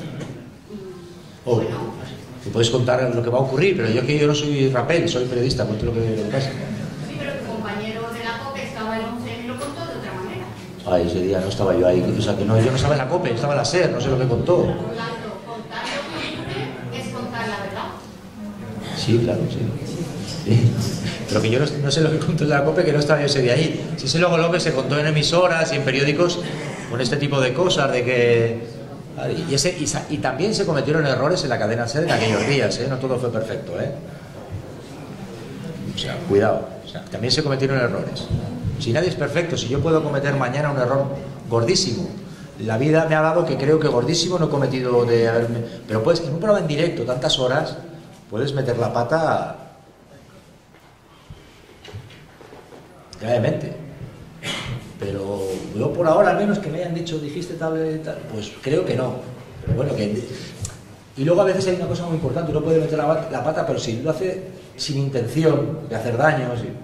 O tú puedes contar lo que va a ocurrir, pero yo que yo no soy rapel, soy periodista, cuento lo que, lo que pasa. Sí, pero tu compañero de la COPE estaba el once y lo contó de otra manera. Ay, ese día no estaba yo ahí, o sea que no, yo no estaba en la COPE, estaba en la SER, no sé lo que contó. Por lo tanto, contar lo que ocurre es contar la verdad. Sí, claro, sí. Sí. Pero que yo no, no sé lo que contó en la COPE, que no estaba yo ese día ahí. Sí sé luego lo que se contó en emisoras y en periódicos con este tipo de cosas, de que... Y, ese, y, y también se cometieron errores en la cadena SER en aquellos días, ¿eh? No todo fue perfecto, ¿eh? O sea, cuidado, o sea, también se cometieron errores. Si nadie es perfecto, si yo puedo cometer mañana un error gordísimo, la vida me ha dado que creo que gordísimo no he cometido de haberme... Pero puedes, en un programa en directo, tantas horas, puedes meter la pata gravemente. Pero yo por ahora, al menos que me hayan dicho, dijiste tal, tal, pues creo que no. Pero bueno, que Y luego a veces hay una cosa muy importante, uno puede meter la, la pata, pero si lo hace sin intención de hacer daños, y,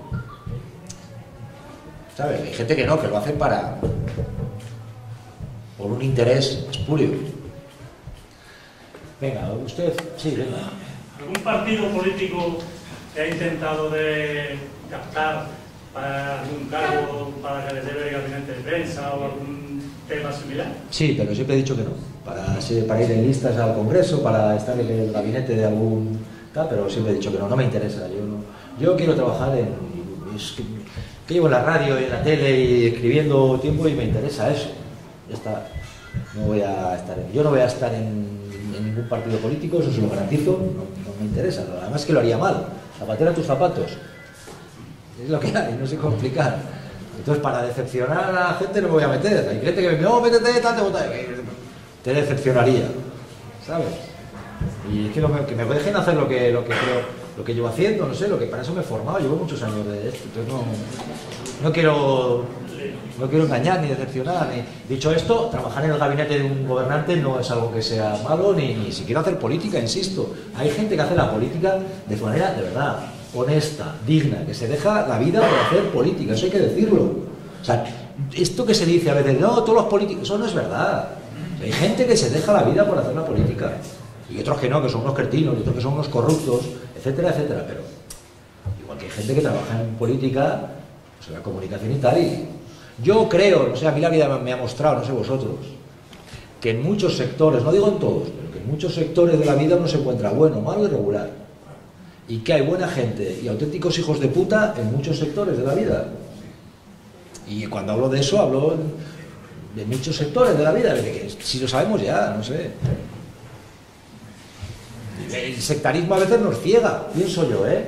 ¿sabes? Hay gente que no, que lo hace para por un interés espurio. Venga, usted, sí, venga. ¿Algún partido político que ha intentado de captar para algún cargo, para que les lleve el gabinete de prensa o algún tema similar? Sí, pero siempre he dicho que no. Para, para ir en listas al Congreso, para estar en el gabinete de algún tal, pero siempre he dicho que no, no me interesa. Yo, no, yo quiero trabajar en... Es que, que llevo en la radio y en la tele y escribiendo tiempo y me interesa eso. Ya está. No voy a estar en, yo no voy a estar en, en ningún partido político, eso se lo garantizo, no, no me interesa. Además que lo haría mal. Zapatera a tus zapatos. Es lo que hay, no sé cómo explicar. Entonces, para decepcionar a la gente no me voy a meter. Hay gente que me dice, no, métete, tal, te vota. Te decepcionaría, ¿sabes? Y es que, lo, que me dejen hacer lo que, lo que creo, lo que llevo haciendo, no sé, lo que para eso me he formado, llevo muchos años de esto. Entonces, no, no quiero... No quiero engañar ni decepcionar. Ni... Dicho esto, trabajar en el gabinete de un gobernante no es algo que sea malo, ni, ni siquiera hacer política, insisto. Hay gente que hace la política de manera, de verdad, honesta, digna, que se deja la vida por hacer política, eso hay que decirlo. O sea, esto que se dice a veces, no, todos los políticos, eso no es verdad. Hay gente que se deja la vida por hacer la política. Y otros que no, que son unos cretinos, y otros que son unos corruptos, etcétera, etcétera. Pero igual que hay gente que trabaja en política, pues en la comunicación y tal, y... Yo creo, no sé, a mí la vida me ha mostrado, no sé vosotros, que en muchos sectores, no digo en todos, pero que en muchos sectores de la vida uno se encuentra bueno, malo y regular. Y que hay buena gente y auténticos hijos de puta en muchos sectores de la vida. Y cuando hablo de eso, hablo de muchos sectores de la vida, de que si lo sabemos ya, no sé. El sectarismo a veces nos ciega, pienso yo, ¿eh?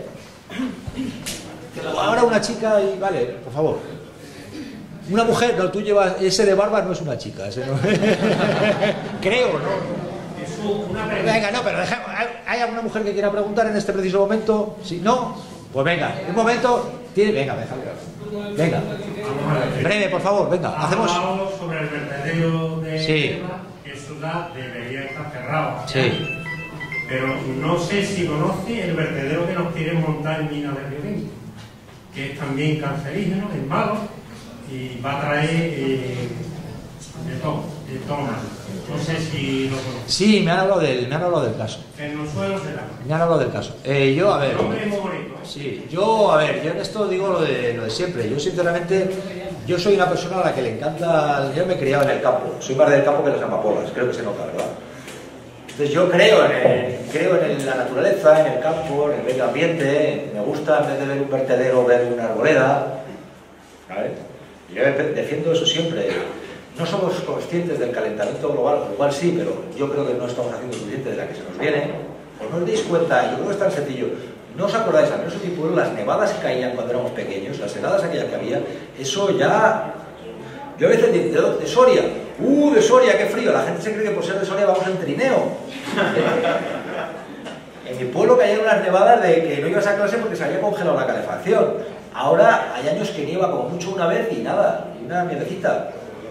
Ahora una chica y... Vale, por favor. Una mujer, no, tú llevas... Ese de barba no es una chica, ese no... Creo, ¿no? Venga, no, pero deja... ¿Hay alguna mujer que quiera preguntar en este preciso momento? Si no, pues venga, un momento... Tiene... Venga, déjame. Venga. Breve, por favor, venga, hacemos... Hablamos sobre el vertedero de sí. Eva, que eso da, debería estar cerrado. Sí. Pero no sé si conoce el vertedero que nos quieren montar en Mina de Río Tinto, que es también cancerígeno, es malo, y va a traer eh, de todo, de todo mal. No sé si lo conoce. Sí, me han hablado del, me han hablado del caso. En los suelos será. Me han hablado del caso. Eh, yo, a ver... El nombre es muy bonito, ¿eh? Sí, yo, a ver, yo en esto digo lo de, lo de siempre. Yo, sinceramente, yo soy una persona a la que le encanta... Yo me he criado en el campo. Soy más del campo que las amapolas, creo que se nota, ¿verdad? Entonces yo creo en, el, creo en la naturaleza, en el campo, en el medio ambiente. Me gusta, en vez de ver un vertedero, ver una arboleda. ¿Sabes? Yo defiendo eso siempre. No somos conscientes del calentamiento global, lo cual sí, pero yo creo que no estamos haciendo suficiente de la que se nos viene. Pues no os deis cuenta, yo creo que es tan sencillo. ¿No os acordáis? A menos tipo las nevadas que caían cuando éramos pequeños, las heladas aquellas que había, eso ya... Yo a veces digo, de, de Soria, ¡uh, de Soria, qué frío! La gente se cree que por ser de Soria vamos en trineo. En mi pueblo cayeron unas nevadas de que no ibas a clase porque se había congelado la calefacción. Ahora hay años que nieva como mucho una vez y nada, y una mierdecita.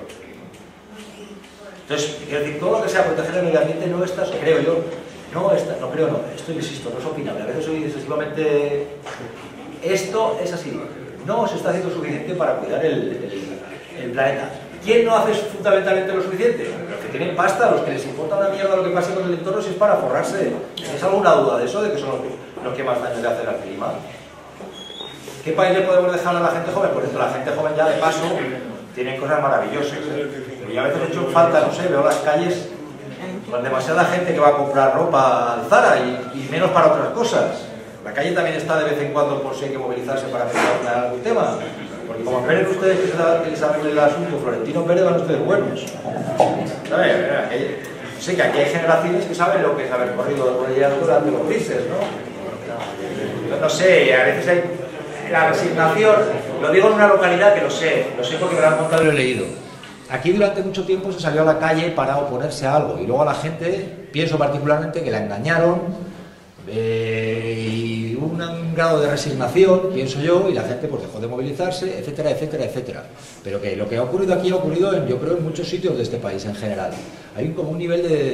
Entonces, quiero decir, todo lo que sea proteger el medio ambiente no está, creo yo, no está, no creo, no, esto insisto, no es opinable, a veces soy excesivamente... Esto es así, no se está haciendo suficiente para cuidar el, el, el planeta. ¿Quién no hace fundamentalmente lo suficiente? Los que tienen pasta, los que les importa una mierda lo que pase con el entorno, si es para forrarse. ¿Tienes alguna duda de eso, de que son los que, los que más daño le hacen al clima? ¿Qué país le podemos dejar a la gente joven? Por eso la gente joven ya de paso tienen cosas maravillosas, ¿eh? Y a veces he hecho falta, no sé, veo las calles con demasiada gente que va a comprar ropa al Zara y, y menos para otras cosas. La calle también está de vez en cuando por si hay que movilizarse para pensar algún tema. Porque como esperen ustedes que, se, que saben el asunto Florentino Pérez, van ustedes buenos. ¿Sabes? Sé que aquí hay generaciones que saben lo que es haber corrido por ella durante los grises, ¿no? No sé, a veces hay la resignación, lo digo en una localidad que lo sé, lo sé porque me lo han contado y lo he leído. Aquí durante mucho tiempo se salió a la calle para oponerse a algo y luego a la gente, pienso particularmente que la engañaron eh, y hubo un, un grado de resignación, pienso yo, y la gente pues dejó de movilizarse, etcétera, etcétera, etcétera. Pero que lo que ha ocurrido aquí ha ocurrido en, yo creo, en muchos sitios de este país en general. Hay un, como un nivel de,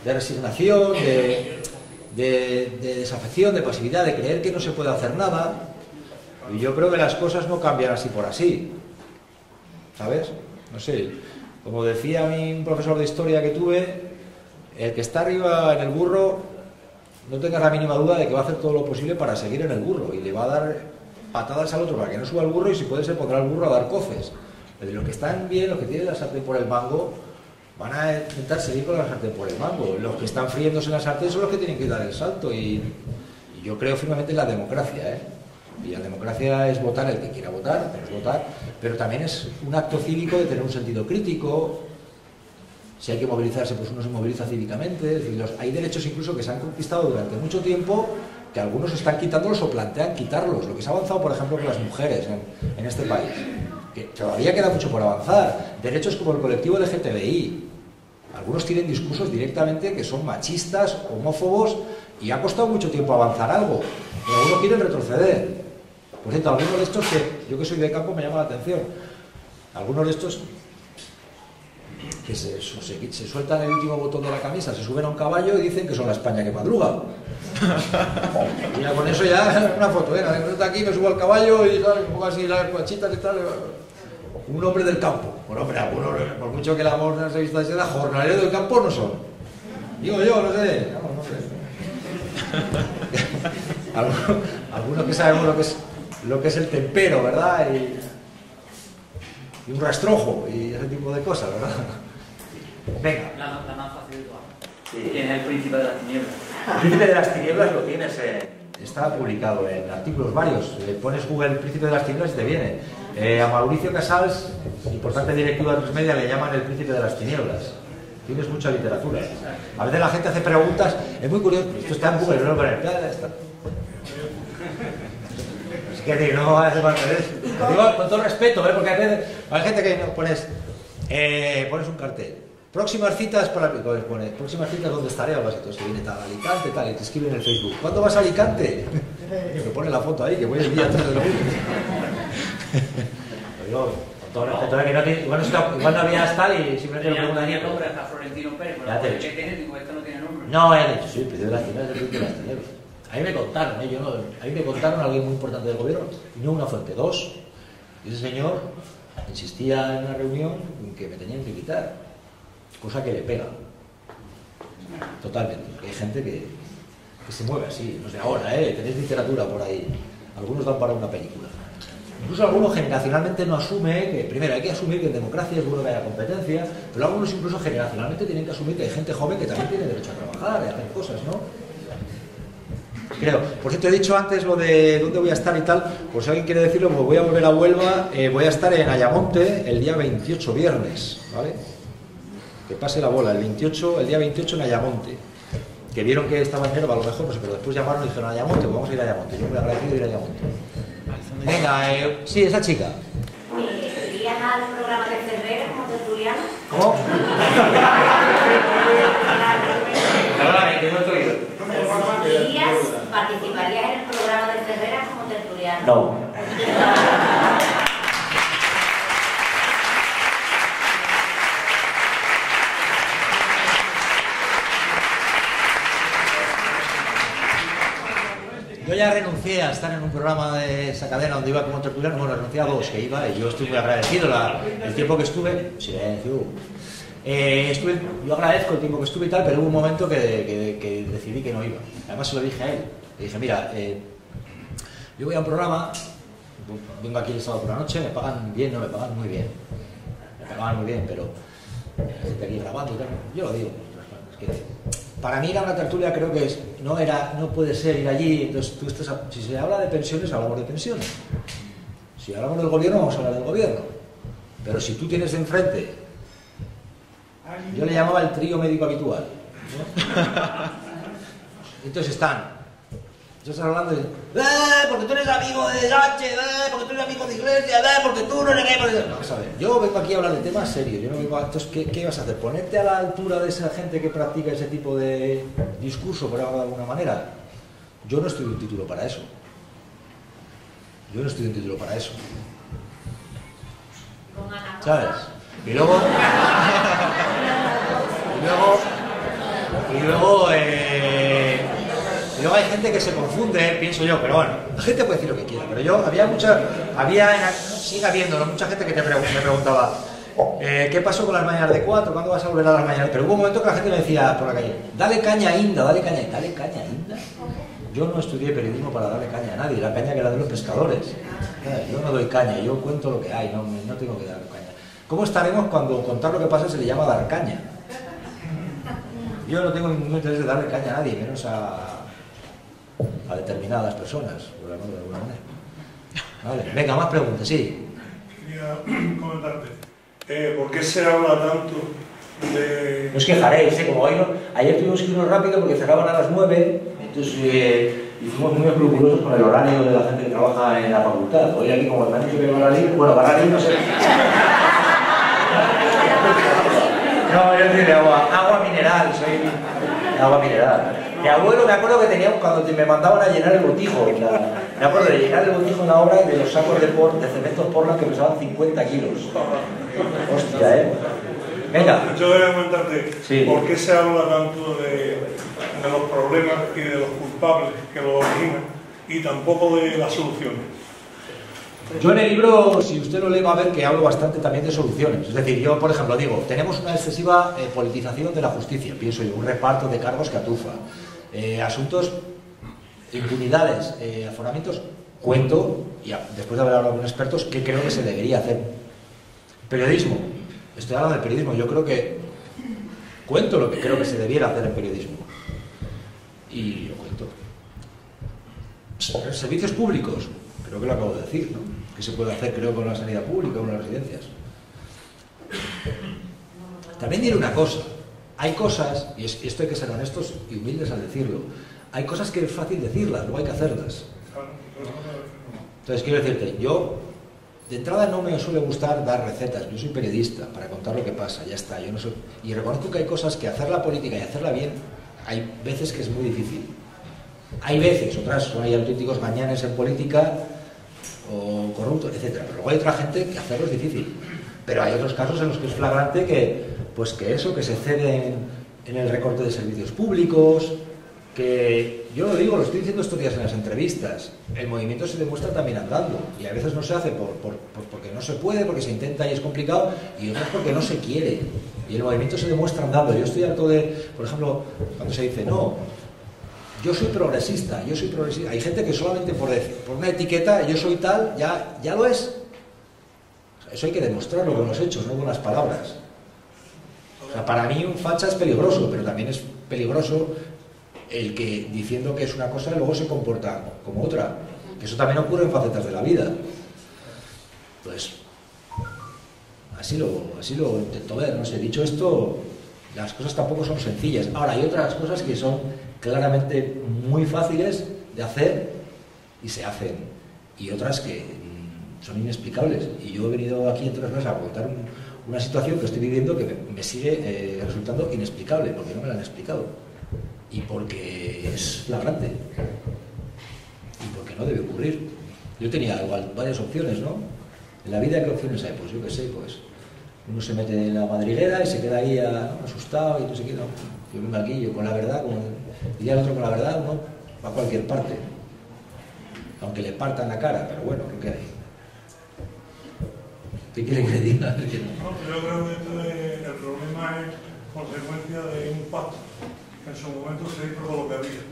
de resignación, de, de, de desafección, de pasividad, de creer que no se puede hacer nada. Y yo creo que las cosas no cambian así por así, ¿sabes? No sé, como decía mi un profesor de historia que tuve, el que está arriba en el burro, no tenga la mínima duda de que va a hacer todo lo posible para seguir en el burro y le va a dar patadas al otro para que no suba al burro y si puede ser pondrá al burro a dar coces. Pero los que están bien, los que tienen la sartén por el mango, van a intentar seguir con la sartén por el mango. Los que están friéndose en la sartén son los que tienen que dar el salto y, y yo creo firmemente en la democracia, ¿eh? Y la democracia es votar el que quiera votar, pero es votar, pero también es un acto cívico de tener un sentido crítico. Si hay que movilizarse, pues uno se moviliza cívicamente. Es decir, los, hay derechos incluso que se han conquistado durante mucho tiempo que algunos están quitándolos o plantean quitarlos. Lo que se ha avanzado, por ejemplo, con las mujeres en, en este país, que todavía queda mucho por avanzar. Derechos como el colectivo L G T B I. Algunos tienen discursos directamente que son machistas, homófobos, y ha costado mucho tiempo avanzar algo. Pero algunos quieren retroceder. Por cierto, algunos de estos que yo que soy de campo me llama la atención. Algunos de estos que se, se, se sueltan el último botón de la camisa, se suben a un caballo y dicen que son la España que madruga. Y ya con eso ya una foto, ¿eh? Está aquí, me subo al caballo y tal, pongo así las cuachitas y tal. Un hombre del campo. Bueno, hombre, algunos, por mucho que la amor no se vista de seda, jornaleros del campo no son. Digo yo, no sé. No, no sé. algunos, algunos que sabemos lo que es lo que es el tempero, ¿verdad? Y, y un rastrojo y ese tipo de cosas, ¿verdad? Venga. La, la más fácil de todas. Sí. Tienes el príncipe de las tinieblas. El príncipe de las tinieblas lo tienes, eh, está publicado en artículos varios. Le pones Google el príncipe de las tinieblas y te viene. Eh, a Mauricio Casals, importante directivo de Tres Media, le llaman el príncipe de las tinieblas. Tienes mucha literatura. A veces la gente hace preguntas, es muy curioso, esto está en Google, no lo pones. Que digo, no hace falta eso. Digo con todo respeto, ¿eh? Porque a veces hay gente que no pones, eh, pones un cartel. Próximas citas para pones, próximas citas donde estaré o algo así. Entonces te viene tal Alicante, tal, y te escribe en el Facebook. ¿Cuándo vas a Alicante? Me pone la foto ahí, que voy el día antes de lo mismo. Digo, con todo respeto, ¿eh? Que no te, igual, no está, igual no habías tal y simplemente lo preguntaría. Tenía nombre hasta Florentino Pérez, pero ya ¿qué tiene? Digo, esto no tiene nombre. No, he dicho, sí, el príncipe de las tinieblas, el príncipe de las tinieblas. A mí me contaron, ¿eh? Yo no, a mí me contaron a alguien muy importante del gobierno, y no una fuente, dos. Y ese señor insistía en una reunión en que me tenían que quitar, cosa que le pega. Totalmente. Hay gente que, que se mueve así, no sé, ahora, ¿eh? Tenéis literatura por ahí. Algunos dan para una película. Incluso algunos generacionalmente no asume que, primero, hay que asumir que en democracia es bueno que haya competencia, pero algunos incluso generacionalmente tienen que asumir que hay gente joven que también tiene derecho a trabajar, a hacer cosas, ¿no? Creo. Por cierto, he dicho antes lo de dónde voy a estar y tal, por si alguien quiere decirlo, pues voy a volver a Huelva, eh, voy a estar en Ayamonte el día veintiocho, viernes, ¿vale? Que pase la bola, el veintiocho, el día veintiocho en Ayamonte. Que vieron que estaba en Nerva, a lo mejor, no sé, pero después llamaron y dijeron Ayamonte, pues vamos a ir a Ayamonte. Yo muy agradecido de ir a Ayamonte. Venga, eh, sí, esa chica. ¿Irías al programa de Ferreras como tertuliano? ¿Cómo? Perdóname, que no estoy oído. ¿Irías, participarías en el programa de Ferreras como tertuliano? No. Yo ya renuncié a estar en un programa de esa cadena donde iba como tertuliano, bueno, renuncié a dos que iba y yo estoy muy agradecido la, el tiempo que estuve, silencio, eh, estuve, yo agradezco el tiempo que estuve y tal, pero hubo un momento que, que, que decidí que no iba. Además se lo dije a él, le dije, mira, eh, yo voy a un programa, vengo aquí el sábado por la noche, me pagan bien, no me pagan muy bien, me pagaban muy bien, pero hay gente aquí grabando y tal, yo lo digo, es que para mí ir a una tertulia creo que es, no, era, no puede ser ir allí, entonces tú estás a, si se habla de pensiones, hablamos de pensiones. Si hablamos del gobierno, vamos a hablar del gobierno. Pero si tú tienes enfrente, yo le llamaba el trío médico habitual, ¿no? Entonces están, yo estás hablando de, ¡eh! Porque tú eres amigo de Sánchez, ¡eh! Porque tú eres amigo de Iglesias, ¡eh! Porque tú no eres amigo de... No, vamos a ver, yo vengo aquí a hablar de temas serios, yo no vengo a... Entonces, ¿qué, ¿qué vas a hacer? ¿Ponerte a la altura de esa gente que practica ese tipo de discurso, por hablar de alguna manera? Yo no estoy de un título para eso. Yo no estoy de un título para eso. ¿Sabes? Y luego... y luego... Y luego, eh, y luego hay gente que se confunde, pienso yo, pero bueno, la gente puede decir lo que quiera, pero yo, había mucha, había, sigue habiendo, ¿no? Mucha gente que te pregun- me preguntaba, eh, ¿qué pasó con las mañanas de cuatro? ¿Cuándo vas a volver a las mañanas? Pero hubo un momento que la gente me decía por la calle, dale caña a Inda, dale caña, dale caña a Inda. Yo no estudié periodismo para darle caña a nadie, la caña que era de los pescadores. Yo no doy caña, yo cuento lo que hay, no, no tengo que dar caña. ¿Cómo estaremos cuando contar lo que pasa se le llama dar caña? Yo no tengo ningún interés de darle caña a nadie, menos a, a determinadas personas, por llamarlo de alguna manera. Vale. Venga, más preguntas, sí. Quería comentarte, eh, ¿por qué se habla tanto de...? No os quejaréis, ¿eh? Como hoy no, ayer tuvimos que irnos rápido porque cerraban a las nueve, entonces eh, y fuimos muy escrupulosos con el horario de la gente que trabaja en la facultad. Hoy aquí, como me han dicho que van a ir, bueno, van a ir, no sé. No, yo soy de agua, agua mineral, soy agua mineral. Mi abuelo, me acuerdo que tenía, cuando me mandaban a llenar el botijo, la, me acuerdo de llenar el botijo en la obra de los sacos de, por, de cemento Portland que pesaban cincuenta kilos. Hostia, ¿eh? Venga. Yo debo comentarte, sí. ¿Por qué se habla tanto de, de los problemas y de los culpables que los originan y tampoco de las soluciones? Yo en el libro, si usted lo lee, va a ver que hablo bastante también de soluciones. Es decir, yo, por ejemplo, digo, tenemos una excesiva eh, politización de la justicia, pienso yo, un reparto de cargos que atufa. Eh, asuntos, impunidades, eh, aforamientos, cuento, y a, después de haber hablado con expertos, qué creo que se debería hacer. Periodismo, estoy hablando del periodismo, yo creo que cuento lo que creo que se debiera hacer en periodismo. Y lo cuento. Servicios públicos, creo que lo acabo de decir, ¿no? ¿Qué se puede hacer, creo, con la sanidad pública, con las residencias? También diré una cosa. Hay cosas, y esto hay que ser honestos y humildes al decirlo, hay cosas que es fácil decirlas, luego hay que hacerlas. Entonces, quiero decirte, yo, de entrada no me suele gustar dar recetas, yo soy periodista, para contar lo que pasa, ya está. Yo no soy, y reconozco que hay cosas que hacerla política y hacerla bien, hay veces que es muy difícil. Hay veces, otras son hay auténticos mañanes en política, o corruptos, etcétera. Pero luego hay otra gente que hacerlo es difícil. Pero hay otros casos en los que es flagrante que, pues que eso, que se cede en, en el recorte de servicios públicos, que yo lo digo, lo estoy diciendo estos días en las entrevistas, el movimiento se demuestra también andando, y a veces no se hace por, por, por, porque no se puede, porque se intenta y es complicado, y otras porque no se quiere, y el movimiento se demuestra andando. Yo estoy harto de, por ejemplo, cuando se dice, no, yo soy progresista, yo soy progresista. Hay gente que solamente por, decir, por una etiqueta, yo soy tal, ya, ya lo es. O sea, eso hay que demostrarlo con los hechos, no con las palabras. O sea, para mí un facha es peligroso, pero también es peligroso el que diciendo que es una cosa luego se comporta como otra. Que eso también ocurre en facetas de la vida. Pues así lo, así lo intento ver, no sé. Dicho esto, las cosas tampoco son sencillas. Ahora, hay otras cosas que son claramente muy fáciles de hacer y se hacen, y otras que mmm, son inexplicables. Y yo he venido aquí entre otras a contar un, una situación que estoy viviendo que me, me sigue eh, resultando inexplicable, porque no me la han explicado y porque es flagrante y porque no debe ocurrir. Yo tenía igual varias opciones, ¿no? En la vida, ¿qué opciones hay? Pues yo qué sé, pues uno se mete en la madriguera y se queda ahí ¿no? asustado y no sé qué, no. Yo vengo aquí, yo con la verdad, como diría el otro con la verdad, uno va a cualquier parte, aunque le partan la cara, pero bueno, ¿qué hay? ¿Qué quiere que le diga? No, yo creo que esto es, el problema es consecuencia de un pacto que en su momento se hizo con lo que había.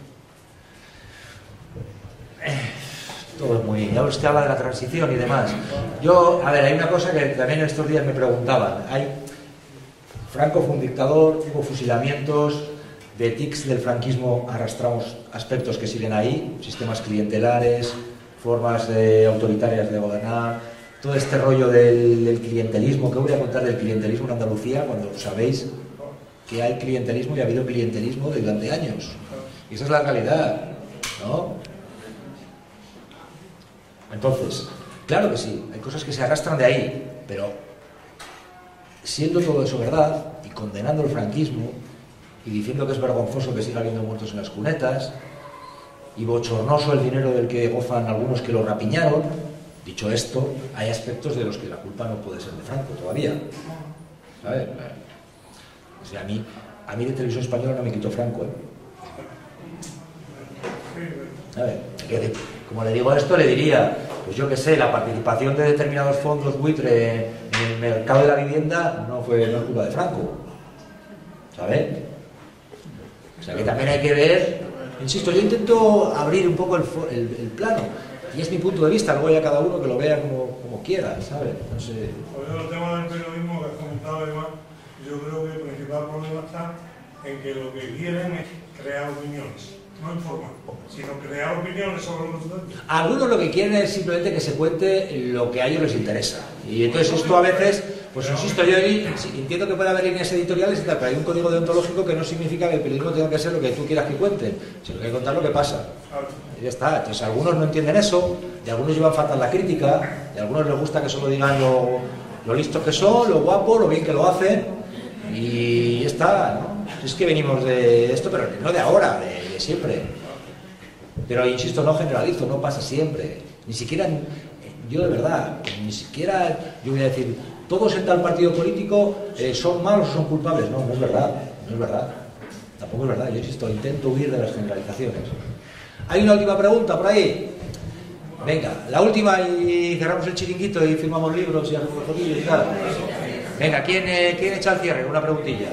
Todo es muy... Ya usted habla de la transición y demás. Yo, a ver, hay una cosa que también estos días me preguntaban. Hay... Franco fue un dictador, hubo fusilamientos, de tics del franquismo arrastramos aspectos que siguen ahí, sistemas clientelares, formas eh, autoritarias de gobernar, todo este rollo del, del clientelismo. ¿Qué voy a contar del clientelismo en Andalucía cuando sabéis que hay clientelismo y ha habido clientelismo durante años? Y esa es la realidad, ¿no? Entonces, claro que sí, hay cosas que se arrastran de ahí, pero siendo todo eso verdad y condenando el franquismo y diciendo que es vergonzoso que siga habiendo muertos en las cunetas y bochornoso el dinero del que gozan algunos que lo rapiñaron, dicho esto, hay aspectos de los que la culpa no puede ser de Franco todavía, ¿sabes? O sea, a mí A mí de Televisión Española no me quitó Franco, ¿eh? A ver, que, como le digo esto, le diría, pues yo qué sé, la participación de determinados fondos buitre en el mercado de la vivienda no fue no es culpa de Franco, ¿sabes? O sea que también hay que ver, insisto, yo intento abrir un poco el, el, el plano, y es mi punto de vista, luego ya cada uno que lo vea como, como quiera, ¿sabes? No sé. El tema del periodismo que has comentado además, yo creo que el principal problema está en que lo que quieren es crear opiniones, no informar, sino crear opiniones sobre los datos. Algunos lo que quieren es simplemente que se cuente lo que a ellos les interesa. Y entonces esto a veces, pues insisto, yo entiendo que puede haber líneas editoriales y tal, pero hay un código deontológico que no significa que el periodismo tenga que ser lo que tú quieras que cuente, sino que hay que contar lo que pasa. Y ya está. Entonces algunos no entienden eso, y algunos llevan fatal la crítica, y a algunos les gusta que solo digan lo, lo listos que son, lo guapo, lo bien que lo hacen, y ya está, ¿no? Es que venimos de esto, pero no de ahora, de, de siempre. Pero insisto, no generalizo, no pasa siempre. Ni siquiera, yo de verdad, ni siquiera, yo voy a decir, todos en tal partido político eh, son malos o son culpables. No, no es verdad, no es verdad. Tampoco es verdad, yo insisto, intento huir de las generalizaciones. ¿Hay una última pregunta por ahí? Venga, la última y cerramos el chiringuito y firmamos libros y hacemos fotillos y tal. Venga, ¿quién, eh, ¿quién echa el cierre? Una preguntilla.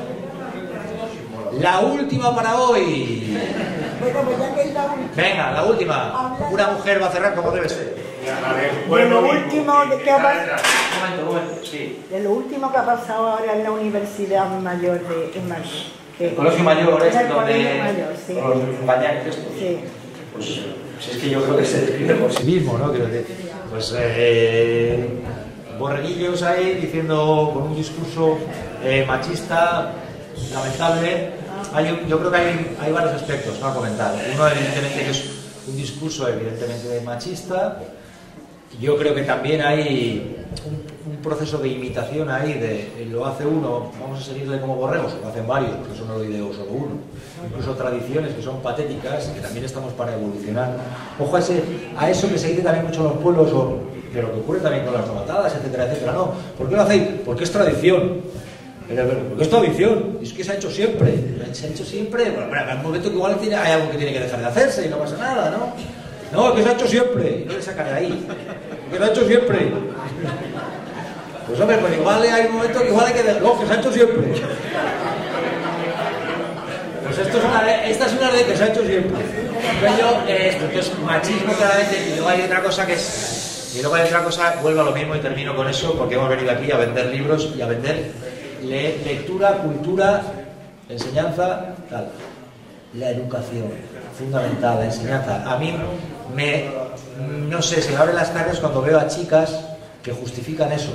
La última para hoy. Venga, la última. Una mujer va a cerrar como debe ser. De lo último que ha pasado, Un momento, un momento, sí. de lo último que ha pasado ahora en la Universidad Mayor de en Madrid. El Colegio Mayor es el donde Colegio Mayor, sí. los bañares estos. Sí. Pues, pues es que yo creo que se describe por sí mismo, ¿no? Quiero decir, pues eh, borreguillos ahí diciendo con un discurso eh, machista, lamentable. Hay un, yo creo que hay, hay varios aspectos, ¿no?, a comentar. Uno, evidentemente, que es un discurso evidentemente machista. Yo creo que también hay un, un proceso de imitación ahí, de lo hace uno, vamos a seguirle como borregos, lo hacen varios, porque eso no lo ideo solo uno. Incluso tradiciones que son patéticas, que también estamos para evolucionar. Ojo a, ese, a eso que se dice también mucho en los pueblos, o, de lo que ocurre también con las novatadas, etcétera, etcétera. No, ¿por qué lo hacéis? Porque es tradición. Pero, porque es tradición, es que se ha hecho siempre. Se ha hecho siempre, bueno, habrá un momento que igual tiene, hay algo que tiene que dejar de hacerse y no pasa nada, ¿no? No, que se ha hecho siempre, y no le sacan de ahí. Que se ha hecho siempre. Pues hombre, pues igual hay un momento que igual hay que dejar, no, que se ha hecho siempre. Pues esto es una, esta es una de que se ha hecho siempre. Pero yo, eh, esto, entonces, machismo claramente, y luego hay otra cosa que es, y luego hay otra cosa, vuelvo a lo mismo y termino con eso, porque hemos venido aquí a vender libros y a vender le, lectura, cultura, enseñanza, tal. La educación, fundamental, la enseñanza. A mí me, no sé, se me abren las carnes cuando veo a chicas que justifican eso.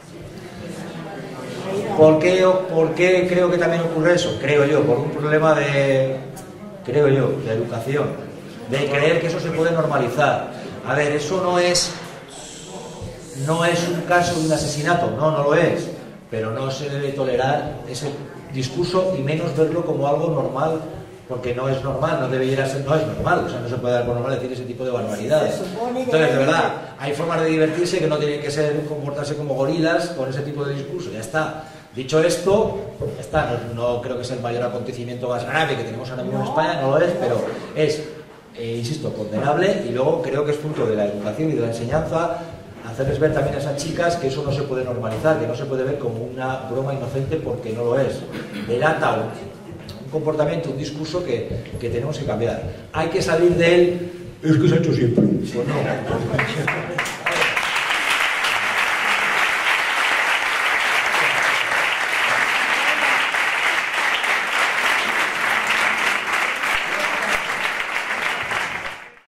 ¿Por qué, ¿Por qué creo que también ocurre eso? Creo yo, por un problema de, creo yo, de educación, de creer que eso se puede normalizar. A ver, eso no es, no es un caso de un asesinato, no, no lo es, pero no se debe tolerar ese discurso y menos verlo como algo normal, porque no es normal, no debería ser, no es normal, o sea, no se puede dar por normal decir ese tipo de barbaridades. Entonces, de verdad, hay formas de divertirse que no tienen que ser comportarse como gorilas con ese tipo de discurso, ya está. Dicho esto, está, no, no creo que sea el mayor acontecimiento más grave que tenemos ahora mismo en España, no lo es, pero es, eh, insisto, condenable, y luego creo que es punto de la educación y de la enseñanza hacerles ver también a esas chicas que eso no se puede normalizar, que no se puede ver como una broma inocente porque no lo es. Delata un, un comportamiento, un discurso que, que tenemos que cambiar. Hay que salir de él, es que se ha hecho siempre. Pues no.